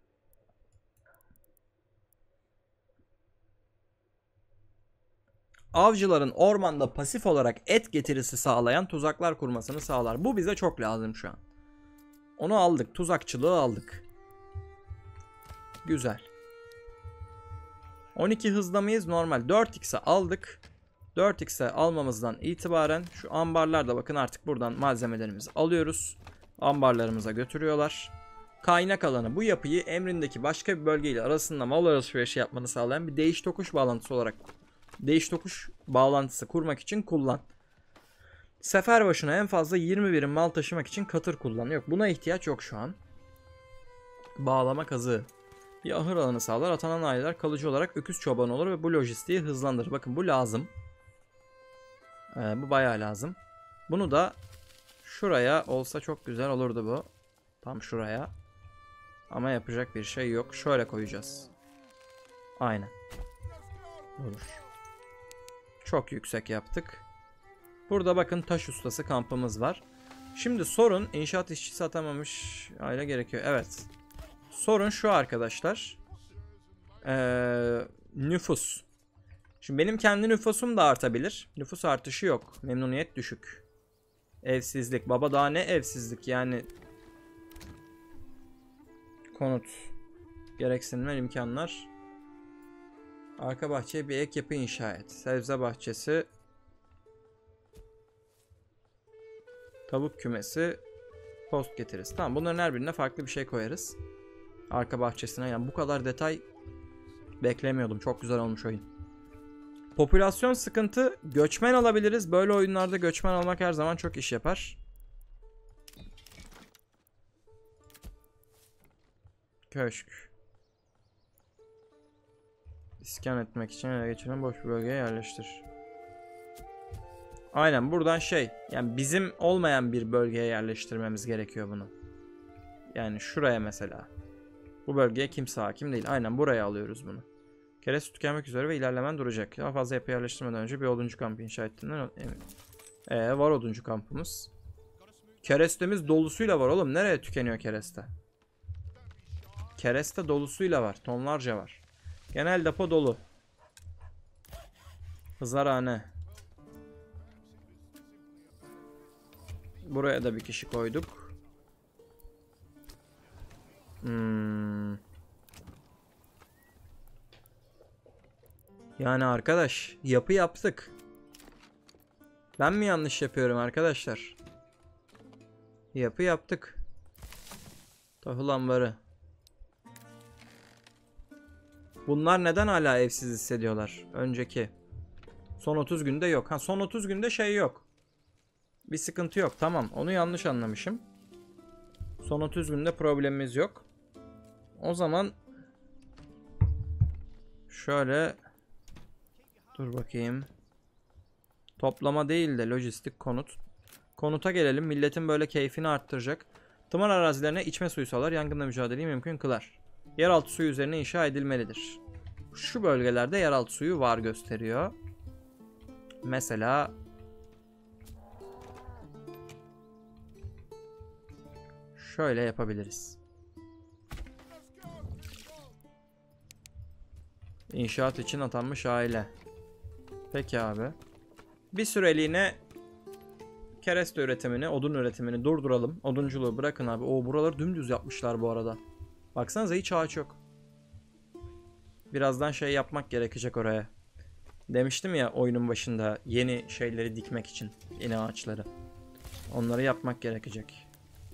Avcıların ormanda pasif olarak et getirisi sağlayan tuzaklar kurmasını sağlar. Bu bize çok lazım şu an. Onu aldık. Tuzakçılığı aldık. Güzel. on iki hızda mıyız? Normal. dört x'e aldık. dört x'e almamızdan itibaren şu ambarlarda bakın artık buradan malzemelerimizi alıyoruz. Ambarlarımıza götürüyorlar. Kaynak alanı bu yapıyı emrindeki başka bir bölgeyle arasında mal alışverişi yapmanı sağlayan bir değiş tokuş bağlantısı olarak değiş tokuş bağlantısı kurmak için kullan. Sefer başına en fazla yirmi birim mal taşımak için katır kullan. Yok, buna ihtiyaç yok şu an. Bağlama kazığı. Bir ahır alanı sağlar. Atanan aileler kalıcı olarak öküz çobanı olur ve bu lojistiği hızlandırır. Bakın bu lazım. Ee, bu bayağı lazım. Bunu da şuraya olsa çok güzel olurdu bu. Tam şuraya. Ama yapacak bir şey yok. Şöyle koyacağız. Aynen. Olur. Çok yüksek yaptık. Burada bakın taş ustası kampımız var. Şimdi sorun inşaat işçisi atamamış aile gerekiyor. Evet. Sorun şu arkadaşlar. Ee, nüfus. Şimdi benim kendi nüfusum da artabilir. Nüfus artışı yok. Memnuniyet düşük. Evsizlik. Baba daha ne evsizlik yani. Konut. Gereksinimler, imkanlar. Arka bahçeye bir ek yapı inşa et. Sebze bahçesi. Tavuk kümesi. Post getiririz. Tamam, bunların her birine farklı bir şey koyarız. Arka bahçesine yani bu kadar detay beklemiyordum. Çok güzel olmuş oyun. Popülasyon sıkıntı. Göçmen alabiliriz. Böyle oyunlarda göçmen almak her zaman çok iş yapar. Köşk. İskan etmek için ele geçiren boş bir bölgeye yerleştir. Aynen buradan şey. Yani bizim olmayan bir bölgeye yerleştirmemiz gerekiyor bunu. Yani şuraya mesela. Bu bölgeye kimse hakim değil. Aynen buraya alıyoruz bunu. Kereste tükenmek üzere ve ilerlemen duracak. Daha fazla yapı yerleştirmeden önce bir oduncu kampı inşa ettiğinden emin. Ee, var oduncu kampımız. Kerestemiz dolusuyla var oğlum. Nereye tükeniyor kereste? Kereste dolusuyla var. Tonlarca var. Genel depo dolu. Hızarhane. Buraya da bir kişi koyduk. Hmm. Yani arkadaş yapı yaptık. Ben mi yanlış yapıyorum arkadaşlar? Yapı yaptık. Tahıl ambarı. Bunlar neden hala evsiz hissediyorlar? Önceki. Son otuz günde yok. Ha, son otuz günde şey yok. Bir sıkıntı yok. Tamam, onu yanlış anlamışım. Son otuz günde problemimiz yok. O zaman şöyle dur bakayım. Toplama değil de lojistik konut. Konuta gelelim. Milletin böyle keyfini arttıracak. Tımar arazilerine içme suyu sağlar. Yangınla mücadeleyi mümkün kılar. Yeraltı suyu üzerine inşa edilmelidir. Şu bölgelerde yeraltı suyu var gösteriyor. Mesela şöyle yapabiliriz. İnşaat için atanmış aile. Peki abi. Bir süreliğine kereste üretimini, odun üretimini durduralım. Odunculuğu bırakın abi. O buraları dümdüz yapmışlar bu arada. Baksanıza hiç ağaç yok. Birazdan şey yapmak gerekecek oraya. Demiştim ya oyunun başında yeni şeyleri dikmek için. Yeni ağaçları. Onları yapmak gerekecek.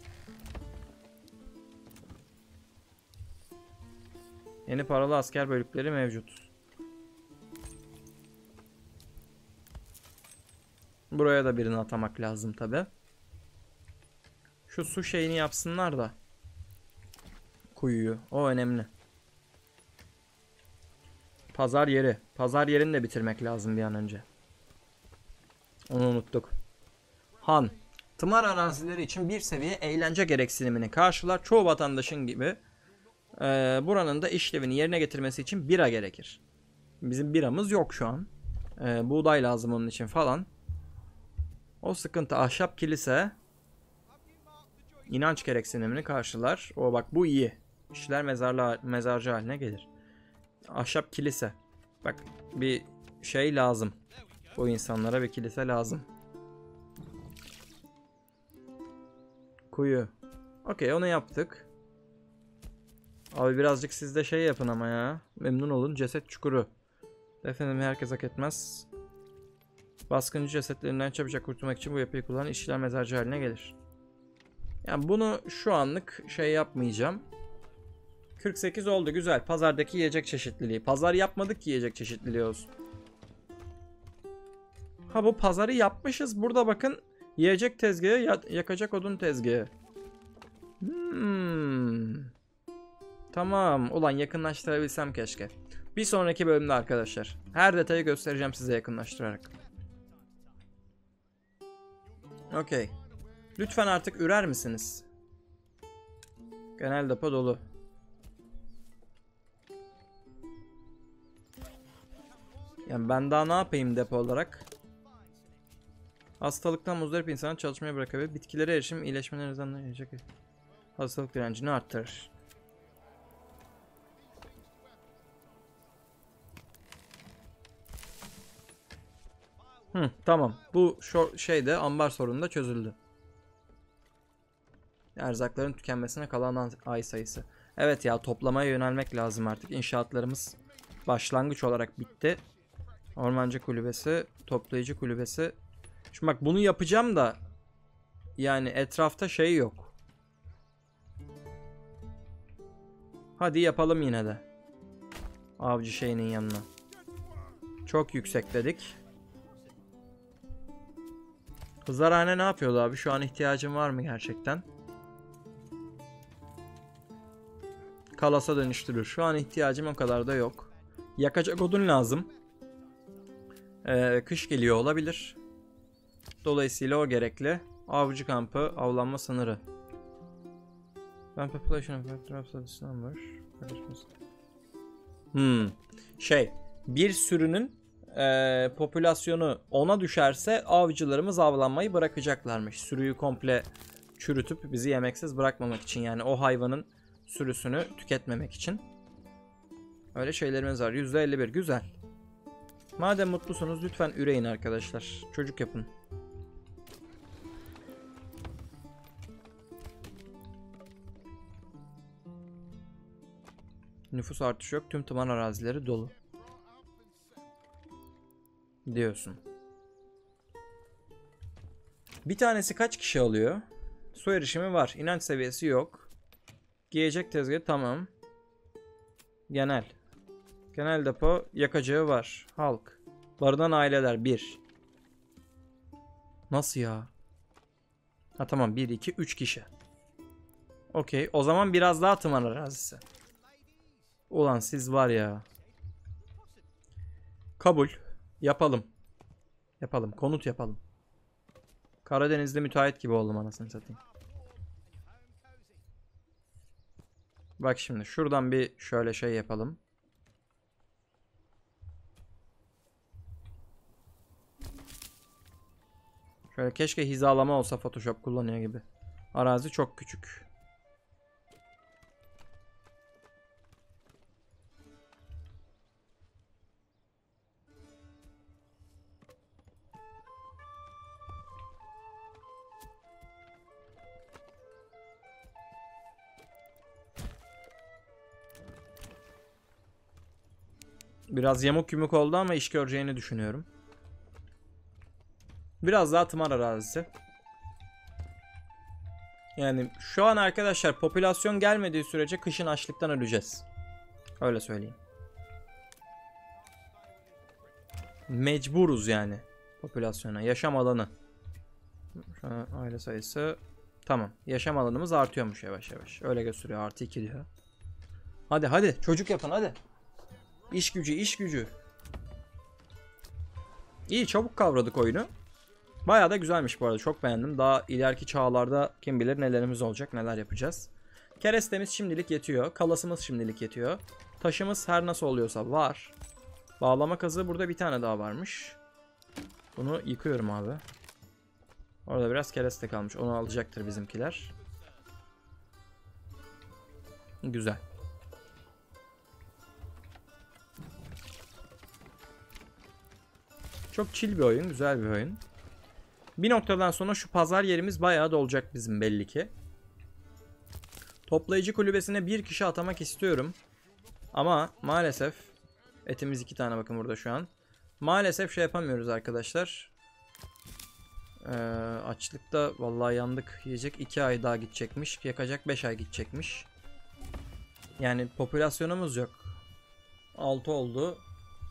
Yeni paralı asker bölükleri mevcut. Buraya da birini atamak lazım tabi. Şu su şeyini yapsınlar da. Kuyuyu. O önemli. Pazar yeri. Pazar yerini de bitirmek lazım bir an önce. Onu unuttuk. Han. Tımar arazileri için bir seviye eğlence gereksinimini karşılar. Çoğu vatandaşın gibi e, buranın da işlevini yerine getirmesi için bira gerekir. Bizim biramız yok şu an. E, buğday lazım onun için falan. O sıkıntı. Ahşap kilise. İnanç gereksinimini karşılar. O bak bu iyi. İşler mezarla, mezarcı haline gelir. Ahşap kilise. Bak bir şey lazım. Bu insanlara bir kilise lazım. Kuyu. Okey, onu yaptık. Abi birazcık siz de şey yapın ama ya. Memnun olun. Ceset çukuru. Defnedilmeyi herkes hak etmez. Baskıncı cesetlerinden çabucak kurtulmak için bu yapıyı kullanan işçiler mezarcı haline gelir. Yani bunu şu anlık şey yapmayacağım. kırk sekiz oldu, güzel. Pazardaki yiyecek çeşitliliği. Pazar yapmadık ki yiyecek çeşitliliği olsun. Ha, bu pazarı yapmışız. Burada bakın, yiyecek tezgahı, yakacak odun tezgahı. Hmm. Tamam. Ulan yakınlaştırabilsem keşke. Bir sonraki bölümde arkadaşlar. Her detayı göstereceğim size yakınlaştırarak. Okey. Lütfen artık ürer misiniz? Genel depo dolu. Yani ben daha ne yapayım depo olarak? Hastalıktan muzdarip insanı çalışmaya bırakabilir. Bitkilere erişim iyileşmeleri hızlandıracak. Hastalık direncini arttırır. Hı, tamam. Bu şeyde ambar sorunu da çözüldü. Erzakların tükenmesine kalan ay sayısı. Evet ya, toplamaya yönelmek lazım artık. İnşaatlarımız başlangıç olarak bitti. Ormancı kulübesi, toplayıcı kulübesi. Şimdi bak bunu yapacağım da yani etrafta şey yok. Hadi yapalım yine de. Avcı şeyinin yanına. Çok yüksek dedik. Hızarhane ne yapıyordu abi? Şu an ihtiyacım var mı gerçekten? Kalasa dönüştürür. Şu an ihtiyacım o kadar da yok. Yakacak odun lazım. Ee, kış geliyor olabilir. Dolayısıyla o gerekli. Avcı kampı, avlanma sınırı. Ben population of number. Hmm. Şey, bir sürünün e, popülasyonu ona düşerse avcılarımız avlanmayı bırakacaklarmış. Sürüyü komple çürütüp bizi yemeksiz bırakmamak için, yani o hayvanın sürüsünü tüketmemek için. Öyle şeylerimiz var. yüzde elli bir güzel. Madem mutlusunuz lütfen üreyin arkadaşlar. Çocuk yapın. Nüfus artışı yok. Tüm tıman arazileri dolu. Diyorsun. Bir tanesi kaç kişi alıyor? Su erişimi var. İnanç seviyesi yok. Giyecek tezgahı tamam. Genel. Genel depo yakacağı var. Halk. Barınan aileler bir. Nasıl ya? Ha tamam, bir iki üç kişi. Okey. O zaman biraz daha tıman arazisi. Ulan siz var ya. Kabul. Yapalım. Yapalım. Konut yapalım. Karadeniz'de müteahhit gibi oldum anasını satayım. Bak şimdi şuradan bir şöyle şey yapalım. Şöyle keşke hizalama olsa, Photoshop kullanıyor gibi. Arazi çok küçük. Biraz yamuk yumuk oldu ama iş göreceğini düşünüyorum. Biraz daha tımar arazisi. Yani şu an arkadaşlar popülasyon gelmediği sürece kışın açlıktan öleceğiz. Öyle söyleyeyim. Mecburuz yani popülasyona. Yaşam alanı. Şu an aile sayısı. Tamam. Yaşam alanımız artıyormuş yavaş yavaş. Öyle gösteriyor. Artı iki diyor. Hadi hadi. Çocuk yapın hadi. İş gücü, iş gücü. İyi, çabuk kavradık oyunu. Bayağı da güzelmiş bu arada. Çok beğendim. Daha ileriki çağlarda kim bilir nelerimiz olacak, neler yapacağız. Kerestemiz şimdilik yetiyor. Kalasımız şimdilik yetiyor. Taşımız her nasıl oluyorsa var. Bağlama kazığı burada bir tane daha varmış. Bunu yıkıyorum abi. Orada biraz kereste kalmış. Onu alacaktır bizimkiler. Güzel. Çok chill bir oyun. Güzel bir oyun. Bir noktadan sonra şu pazar yerimiz bayağı dolacak bizim belli ki. Toplayıcı kulübesine bir kişi atamak istiyorum. Ama maalesef etimiz iki tane bakın burada şu an. Maalesef şey yapamıyoruz arkadaşlar. Ee, açlıkta vallahi yandık. Yiyecek iki ay daha gidecekmiş. Yakacak beş ay gidecekmiş. Yani popülasyonumuz yok. altı oldu.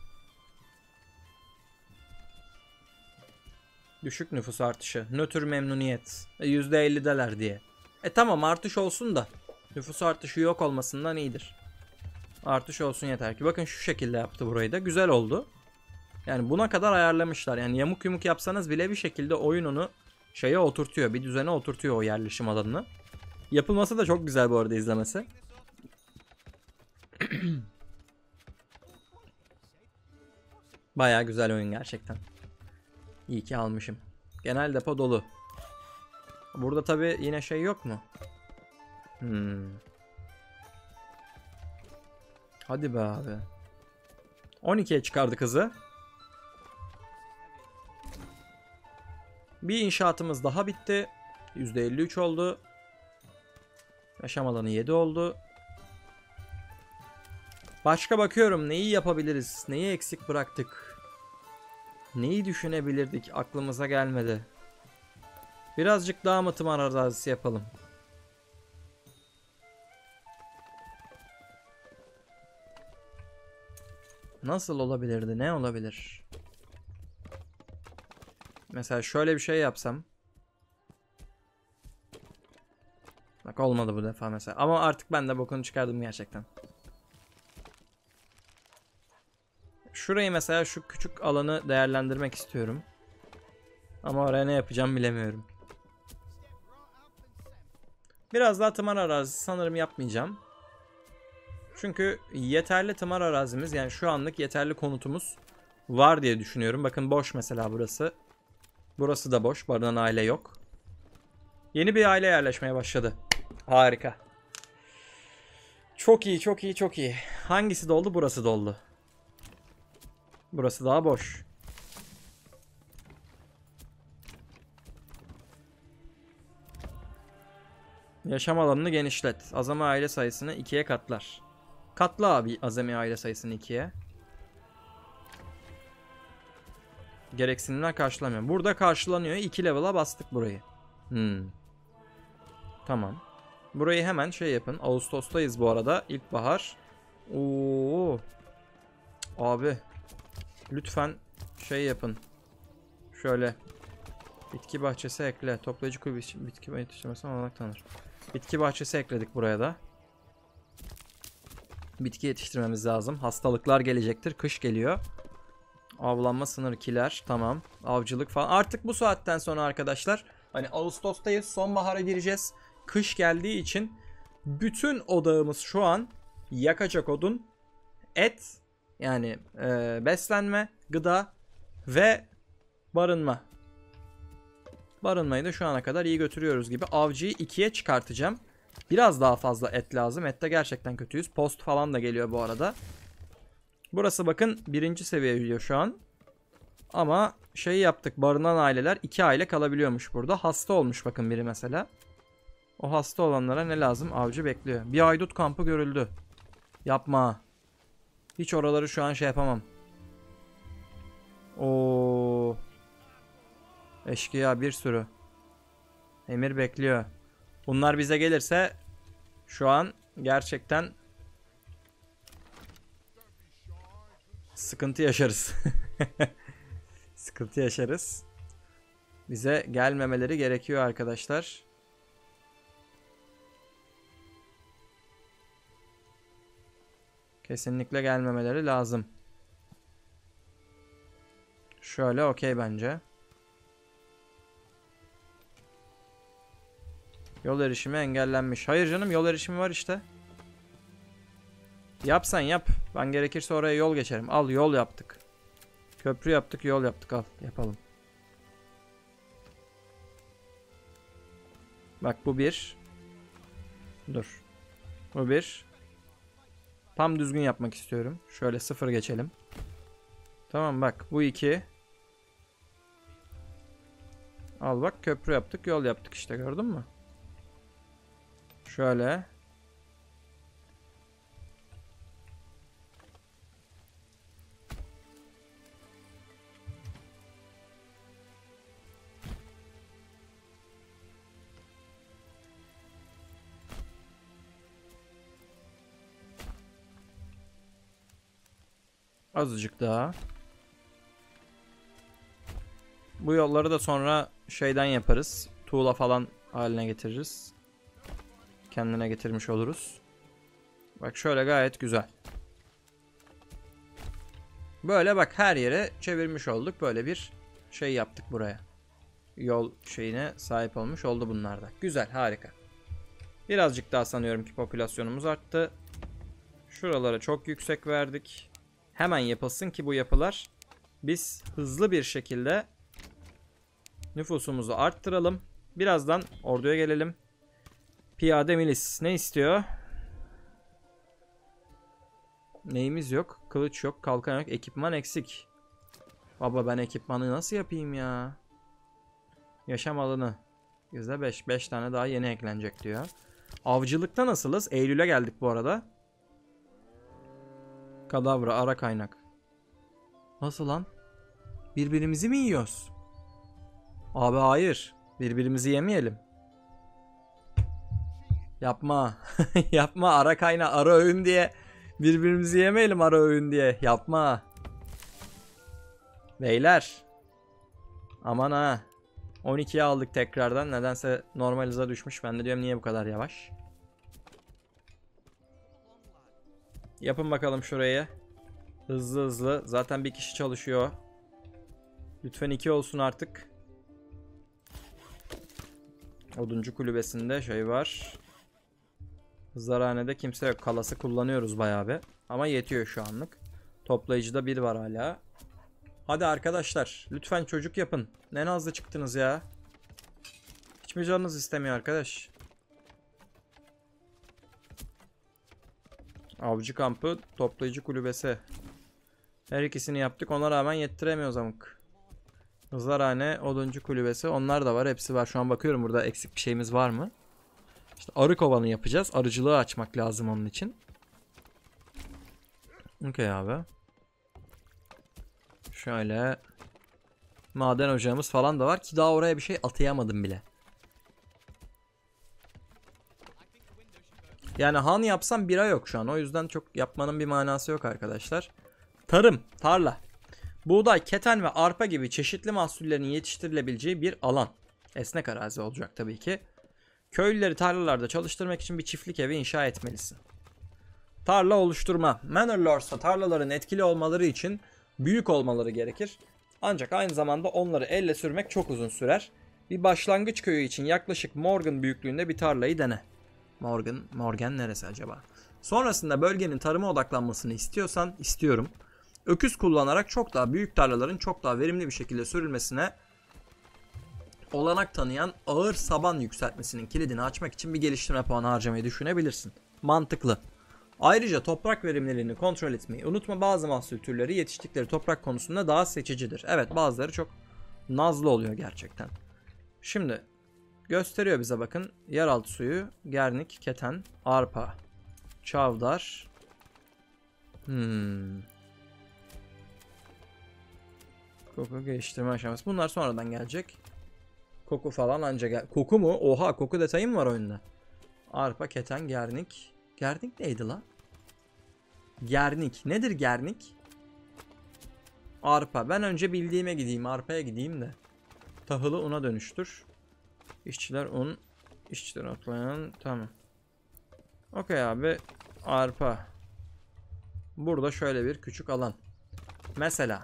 Düşük nüfus artışı. Nötr memnuniyet. yüzde elli'deler diye. E tamam artış olsun da. Nüfus artışı yok olmasından iyidir. Artış olsun yeter ki. Bakın şu şekilde yaptı burayı da. Güzel oldu. Yani buna kadar ayarlamışlar. Yani yamuk yumuk yapsanız bile bir şekilde oyun onu şeye oturtuyor. Bir düzene oturtuyor o yerleşim alanını. Yapılması da çok güzel bu arada izlemesi. Bayağı güzel oyun gerçekten. İyi ki almışım. Genel depo dolu. Burada tabi yine şey yok mu? Hmm. Hadi be abi. on ikiye çıkardı kızı. Bir inşaatımız daha bitti. yüzde elli üç oldu. Yaşam alanı yedi oldu. Başka bakıyorum neyi yapabiliriz? Neyi eksik bıraktık? Neyi düşünebilirdik? Aklımıza gelmedi. Birazcık daha mı tımar arazisi yapalım? Nasıl olabilirdi? Ne olabilir? Mesela şöyle bir şey yapsam. Bak olmadı bu defa mesela. Ama artık ben de bokunu çıkardım gerçekten. Şurayı mesela şu küçük alanı değerlendirmek istiyorum. Ama oraya ne yapacağım bilemiyorum. Biraz daha tımar arazisi sanırım yapmayacağım. Çünkü yeterli tımar arazimiz, yani şu anlık yeterli konutumuz var diye düşünüyorum. Bakın boş mesela burası. Burası da boş. Barınan aile yok. Yeni bir aile yerleşmeye başladı. Harika. Çok iyi, çok iyi, çok iyi. Hangisi doldu? Burası doldu. Burası daha boş. Yaşam alanını genişlet. Azami aile sayısını ikiye katlar. Katla abi azami aile sayısını ikiye. Gereksinimler karşılamıyor. Burada karşılanıyor. iki level'a bastık burayı. Hmm. Tamam. Burayı hemen şey yapın. Ağustos'tayız bu arada. İlkbahar. Oo. Abi. Lütfen şey yapın. Şöyle. Bitki bahçesi ekle. Toplayıcı kulübesi bitki yetiştirmesinden olarak tanır. Bitki bahçesi ekledik buraya da. Bitki yetiştirmemiz lazım. Hastalıklar gelecektir. Kış geliyor. Avlanma sınır kiler. Tamam. Avcılık falan. Artık bu saatten sonra arkadaşlar. Hani Ağustos'tayız. Sonbahara gireceğiz. Kış geldiği için bütün odağımız şu an yakacak odun, et, yani e, beslenme, gıda ve barınma. Barınmayı da şu ana kadar iyi götürüyoruz gibi. Avcıyı ikiye çıkartacağım. Biraz daha fazla et lazım. Ette gerçekten kötüyüz. Post falan da geliyor bu arada. Burası bakın birinci seviye diyor şu an. Ama şey yaptık. Barınan aileler iki aile kalabiliyormuş burada. Hasta olmuş bakın biri mesela. O hasta olanlara ne lazım? Avcı bekliyor. Bir haydut kampı görüldü. Yapma. Hiç oraları şu an şey yapamam. Oo. Eşkıya bir sürü. Emir bekliyor. Bunlar bize gelirse şu an gerçekten sıkıntı yaşarız. Sıkıntı yaşarız. Bize gelmemeleri gerekiyor arkadaşlar. Kesinlikle gelmemeleri lazım. Şöyle okey bence. Yol erişimi engellenmiş. Hayır canım, yol erişimi var işte. Yap sen yap. Ben gerekirse oraya yol geçerim. Al, yol yaptık. Köprü yaptık, yol yaptık. Al yapalım. Bak bu bir. Dur. Bu bir. Tam düzgün yapmak istiyorum. Şöyle sıfır geçelim. Tamam bak bu iki. Al bak köprü yaptık, yol yaptık işte, gördün mü? Şöyle. Azıcık daha. Bu yolları da sonra şeyden yaparız. Tuğla falan haline getiririz. Kendine getirmiş oluruz. Bak şöyle gayet güzel. Böyle bak her yere çevirmiş olduk. Böyle bir şey yaptık buraya. Yol şeyine sahip olmuş oldu bunlar da. Güzel, harika. Birazcık daha sanıyorum ki popülasyonumuz arttı. Şuralara çok yüksek verdik. Hemen yapılsın ki bu yapılar. Biz hızlı bir şekilde nüfusumuzu arttıralım. Birazdan orduya gelelim. Piyade milis ne istiyor? Neyimiz yok? Kılıç yok, kalkan yok, ekipman eksik. Baba ben ekipmanı nasıl yapayım ya? Yaşam alanı. yüzde beş. beş tane daha yeni eklenecek diyor. Avcılıkta nasılız? Eylül'e geldik bu arada. Kadavra, ara kaynak. Nasıl lan? Birbirimizi mi yiyoruz? Abi hayır. Birbirimizi yemeyelim. Yapma. Yapma, ara kaynak, ara öğün diye. Birbirimizi yemeyelim ara öğün diye. Yapma. Beyler. Aman ha. on ikiye aldık tekrardan. Nedense normal hıza düşmüş. Ben de diyorum niye bu kadar yavaş. Yapın bakalım şurayı. Hızlı hızlı. Zaten bir kişi çalışıyor. Lütfen iki olsun artık. Oduncu kulübesinde şey var. Hızlarhanede kimse yok. Kalası kullanıyoruz bayağı bir. Ama yetiyor şu anlık. Toplayıcıda bir var hala. Hadi arkadaşlar. Lütfen çocuk yapın. Ne nazlı çıktınız ya. Hiç mi canınız istemiyor arkadaş? Avcı kampı, toplayıcı kulübesi. Her ikisini yaptık. Ona rağmen yettiremiyoruz amık. Hızlarhane, oduncu kulübesi. Onlar da var. Hepsi var. Şu an bakıyorum burada eksik bir şeyimiz var mı? İşte arı kovanı yapacağız. Arıcılığı açmak lazım onun için. Okey abi. Şöyle. Maden ocağımız falan da var ki daha oraya bir şey atayamadım bile. Yani han yapsam bira yok şu an. O yüzden çok yapmanın bir manası yok arkadaşlar. Tarım, tarla. Buğday, keten ve arpa gibi çeşitli mahsullerin yetiştirilebileceği bir alan. Esnek arazi olacak tabii ki. Köylüleri tarlalarda çalıştırmak için bir çiftlik evi inşa etmelisin. Tarla oluşturma. Manor Lords'ta tarlaların etkili olmaları için büyük olmaları gerekir. Ancak aynı zamanda onları elle sürmek çok uzun sürer. Bir başlangıç köyü için yaklaşık Morgan büyüklüğünde bir tarlayı dene. Morgan, Morgan neresi acaba? Sonrasında bölgenin tarıma odaklanmasını istiyorsan, istiyorum. Öküz kullanarak çok daha büyük tarlaların çok daha verimli bir şekilde sürülmesine olanak tanıyan ağır saban yükseltmesinin kilidini açmak için bir geliştirme puanı harcamayı düşünebilirsin. Mantıklı. Ayrıca toprak verimliliğini kontrol etmeyi unutma. Bazı mahsul türleri yetiştikleri toprak konusunda daha seçicidir. Evet, bazıları çok nazlı oluyor gerçekten. Şimdi gösteriyor bize bakın. Yeraltı suyu, gernik, keten, arpa, çavdar. Hmm. Koku geliştirme aşaması. Bunlar sonradan gelecek. Koku falan anca gel. Koku mu? Oha, koku detayı mı var oyunda? Arpa, keten, gernik. Gernik neydi lan? Gernik. Nedir gernik? Arpa. Ben önce bildiğime gideyim. Arpaya gideyim de. Tahılı una dönüştür. İşçiler un. İşçiler otlayan. Tamam. Okey abi. Arpa. Burada şöyle bir küçük alan. Mesela.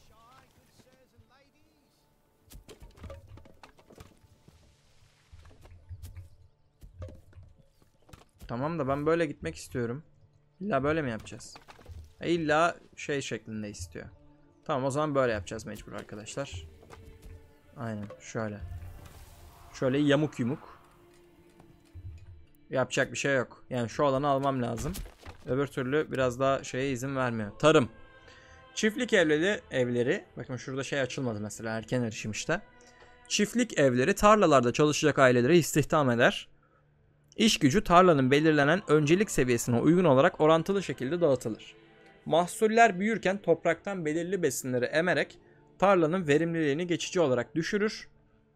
Tamam da ben böyle gitmek istiyorum. İlla böyle mi yapacağız? E illa şey şeklinde istiyor. Tamam, o zaman böyle yapacağız mecbur arkadaşlar. Aynen şöyle. Şöyle yamuk yumuk. Yapacak bir şey yok. Yani şu alanı almam lazım. Öbür türlü biraz daha şeye izin vermiyor. Tarım. Çiftlik evleri, evleri. Bakın şurada şey açılmadı mesela, erken erişim işte. Çiftlik evleri tarlalarda çalışacak aileleri istihdam eder. İş gücü tarlanın belirlenen öncelik seviyesine uygun olarak orantılı şekilde dağıtılır. Mahsuller büyürken topraktan belirli besinleri emerek tarlanın verimliliğini geçici olarak düşürür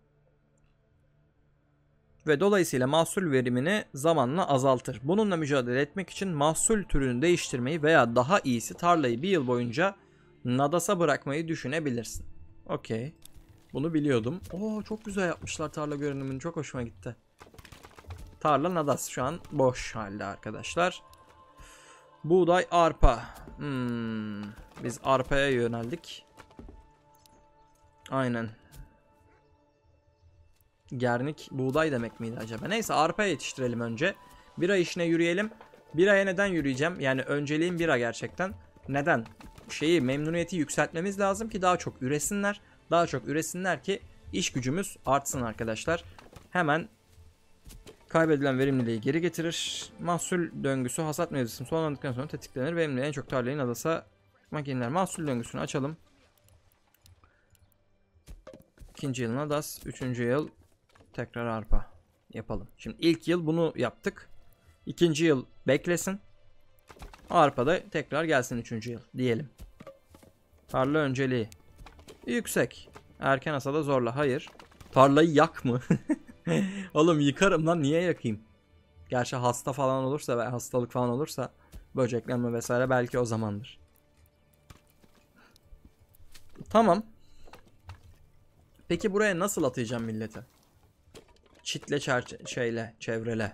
ve dolayısıyla mahsul verimini zamanla azaltır. Bununla mücadele etmek için mahsul türünü değiştirmeyi veya daha iyisi tarlayı bir yıl boyunca nadasa bırakmayı düşünebilirsin. Okey. Bunu biliyordum. Oo, çok güzel yapmışlar tarla görünümünü. Çok hoşuma gitti. Tarla nadas şu an boş halde arkadaşlar. Buğday, arpa. Hmm, biz arpaya yöneldik. Aynen. Gernik buğday demek miydi acaba? Neyse, arpa yetiştirelim önce. Bira işine yürüyelim. Biraya neden yürüyeceğim? Yani önceliğim bira gerçekten. Neden? Şeyi, memnuniyeti yükseltmemiz lazım ki daha çok üresinler. Daha çok üresinler ki iş gücümüz artsın arkadaşlar. Hemen kaybedilen verimliliği geri getirir. Mahsul döngüsü hasat mevzusunu sonlandıktan sonra tetiklenir. Verimliliği en çok tarlayı nadasa makineler. Mahsul döngüsünü açalım. İkinci yıl nadas. Üçüncü yıl tekrar arpa yapalım. Şimdi ilk yıl bunu yaptık. İkinci yıl beklesin. Arpa da tekrar gelsin üçüncü yıl diyelim. Tarla önceliği yüksek. Erken hasada zorla. Hayır. Tarlayı yak mı? Oğlum yıkarım lan, niye yakayım? Gerçi hasta falan olursa ve hastalık falan olursa, böceklenme vesaire, belki o zamandır. Tamam. Peki buraya nasıl atayacağım millete? Çitle şeyle çevrele.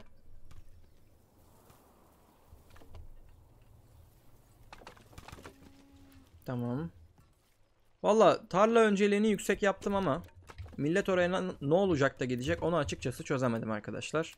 Tamam. Valla tarla önceliğini yüksek yaptım ama millet oraya ne olacak da gidecek, onu açıkçası çözemedim arkadaşlar.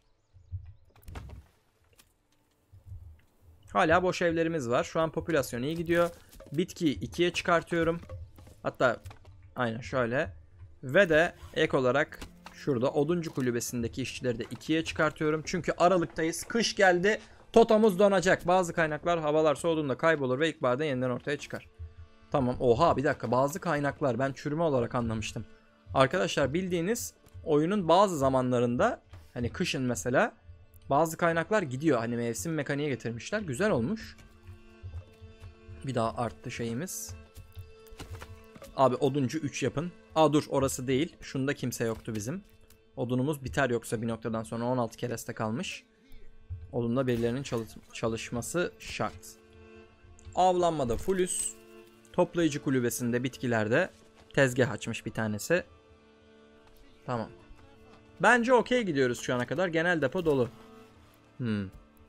Hala boş evlerimiz var. Şu an popülasyon iyi gidiyor. Bitki ikiye çıkartıyorum. Hatta aynen şöyle. Ve de ek olarak şurada oduncu kulübesindeki işçileri de ikiye çıkartıyorum. Çünkü Aralık'tayız. Kış geldi. Totomuz donacak. Bazı kaynaklar havalar soğuduğunda kaybolur ve ilkbaharda yeniden ortaya çıkar. Tamam. Oha, bir dakika. Bazı kaynaklar, ben çürüme olarak anlamıştım. Arkadaşlar bildiğiniz oyunun bazı zamanlarında, hani kışın mesela, bazı kaynaklar gidiyor. Hani mevsim mekaniğe getirmişler. Güzel olmuş. Bir daha arttı şeyimiz. Abi oduncu üç yapın. Aa dur, orası değil. Şunda kimse yoktu bizim. Odunumuz biter yoksa bir noktadan sonra. on altı kereste kalmış. Odunla birilerinin çalış çalışması şart. Avlanmada fullüs. Toplayıcı kulübesinde bitkilerde tezgah açmış bir tanesi. Tamam. Bence okey gidiyoruz şu ana kadar. Genel depo dolu. Hmm.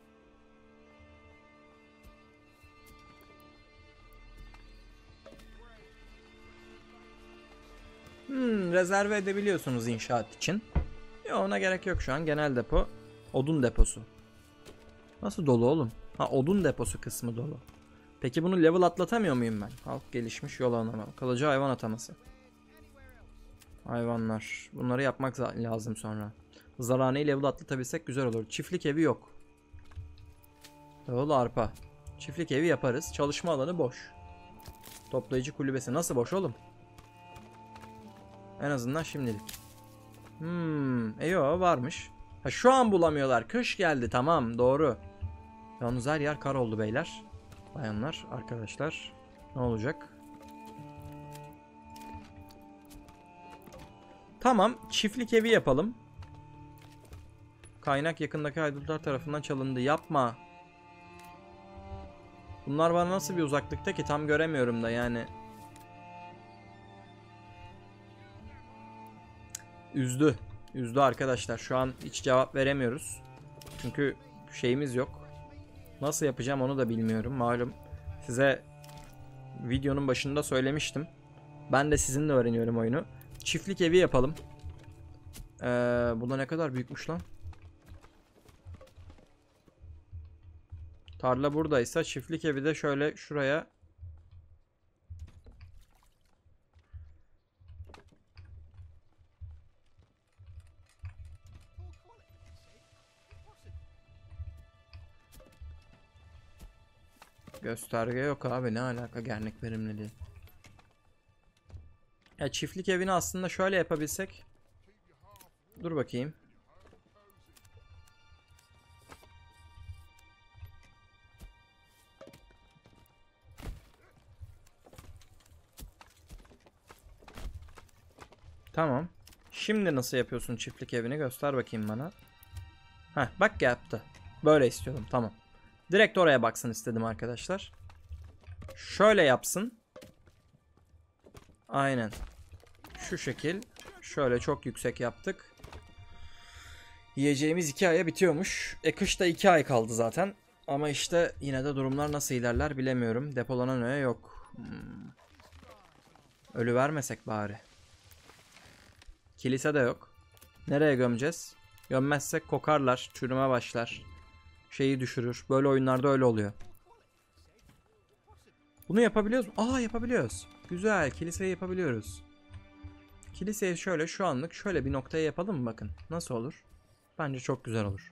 Hmm, rezerve edebiliyorsunuz inşaat için. Ya ona gerek yok şu an. Genel depo. Odun deposu. Nasıl dolu oğlum? Ha, odun deposu kısmı dolu. Peki bunu level atlatamıyor muyum ben? Halk gelişmiş yol anlamı. Kalıcı hayvan ataması. Hayvanlar. Bunları yapmak lazım sonra. Zaraneyi level atlatabilsek güzel olur. Çiftlik evi yok. Davul arpa. Çiftlik evi yaparız. Çalışma alanı boş. Toplayıcı kulübesi nasıl boş oğlum? En azından şimdilik. Hmm, e yo, varmış. Ha, şu an bulamıyorlar. Kış geldi, tamam, doğru. Yalnız her yer kar oldu beyler. Bayanlar, arkadaşlar. Ne olacak? Tamam, çiftlik evi yapalım. Kaynak yakındaki haydutlar tarafından çalındı. Yapma. Bunlar bana nasıl bir uzaklıkta ki, tam göremiyorum da yani. Üzdü. Üzdü arkadaşlar. Şu an hiç cevap veremiyoruz. Çünkü şeyimiz yok. Nasıl yapacağım onu da bilmiyorum. Malum size videonun başında söylemiştim. Ben de sizinle öğreniyorum oyunu. Çiftlik evi yapalım. Ee, bu da ne kadar büyükmüş lan. Tarla buradaysa çiftlik evi de şöyle şuraya. Gösterge yok abi, ne alaka gernik verimliliği. Ya çiftlik evini aslında şöyle yapabilsek. Dur bakayım. Tamam. Şimdi nasıl yapıyorsun çiftlik evini, göster bakayım bana. Heh, bak yaptı. Böyle istiyordum, tamam. Direkt oraya baksın istedim arkadaşlar. Şöyle yapsın. Aynen. Şu şekil. Şöyle çok yüksek yaptık. Yiyeceğimiz iki aya bitiyormuş. E kışta iki ay kaldı zaten. Ama işte yine de durumlar nasıl ilerler bilemiyorum. Depolanan öğe yok. Hmm. Ölü vermesek bari. Kilise de yok. Nereye gömeceğiz? Gömmezsek kokarlar, çürüme başlar. Şeyi düşürür. Böyle oyunlarda öyle oluyor. Bunu yapabiliyoruz mu? Aa, yapabiliyoruz. Güzel, kiliseyi yapabiliyoruz. Kiliseyi şöyle şu anlık şöyle bir noktaya yapalım mı bakın. Nasıl olur? Bence çok güzel olur.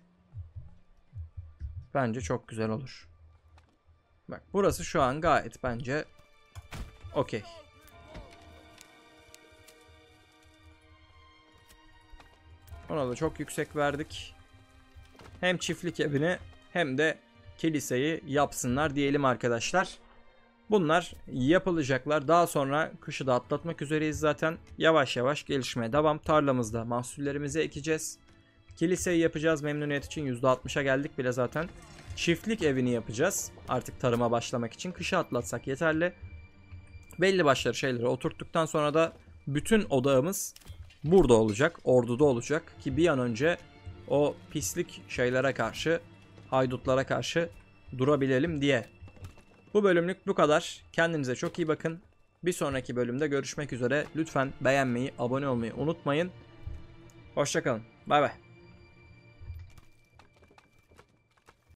Bence çok güzel olur. Bak burası şu an gayet bence okey. Ona da çok yüksek verdik. Hem çiftlik evini hem de kiliseyi yapsınlar diyelim arkadaşlar. Bunlar yapılacaklar. Daha sonra kışı da atlatmak üzereyiz zaten. Yavaş yavaş gelişmeye devam. Tarlamızda mahsullerimizi ekeceğiz. Kiliseyi yapacağız. Memnuniyet için yüzde altmışa geldik bile zaten. Çiftlik evini yapacağız. Artık tarıma başlamak için. Kışı atlatsak yeterli. Belli başları şeyleri oturttuktan sonra da bütün odağımız burada olacak. Orduda olacak. Ki bir an önce o pislik şeylere karşı, haydutlara karşı durabilelim diye. Bu bölümlük bu kadar. Kendinize çok iyi bakın. Bir sonraki bölümde görüşmek üzere. Lütfen beğenmeyi, abone olmayı unutmayın. Hoşça kalın. Bay bay.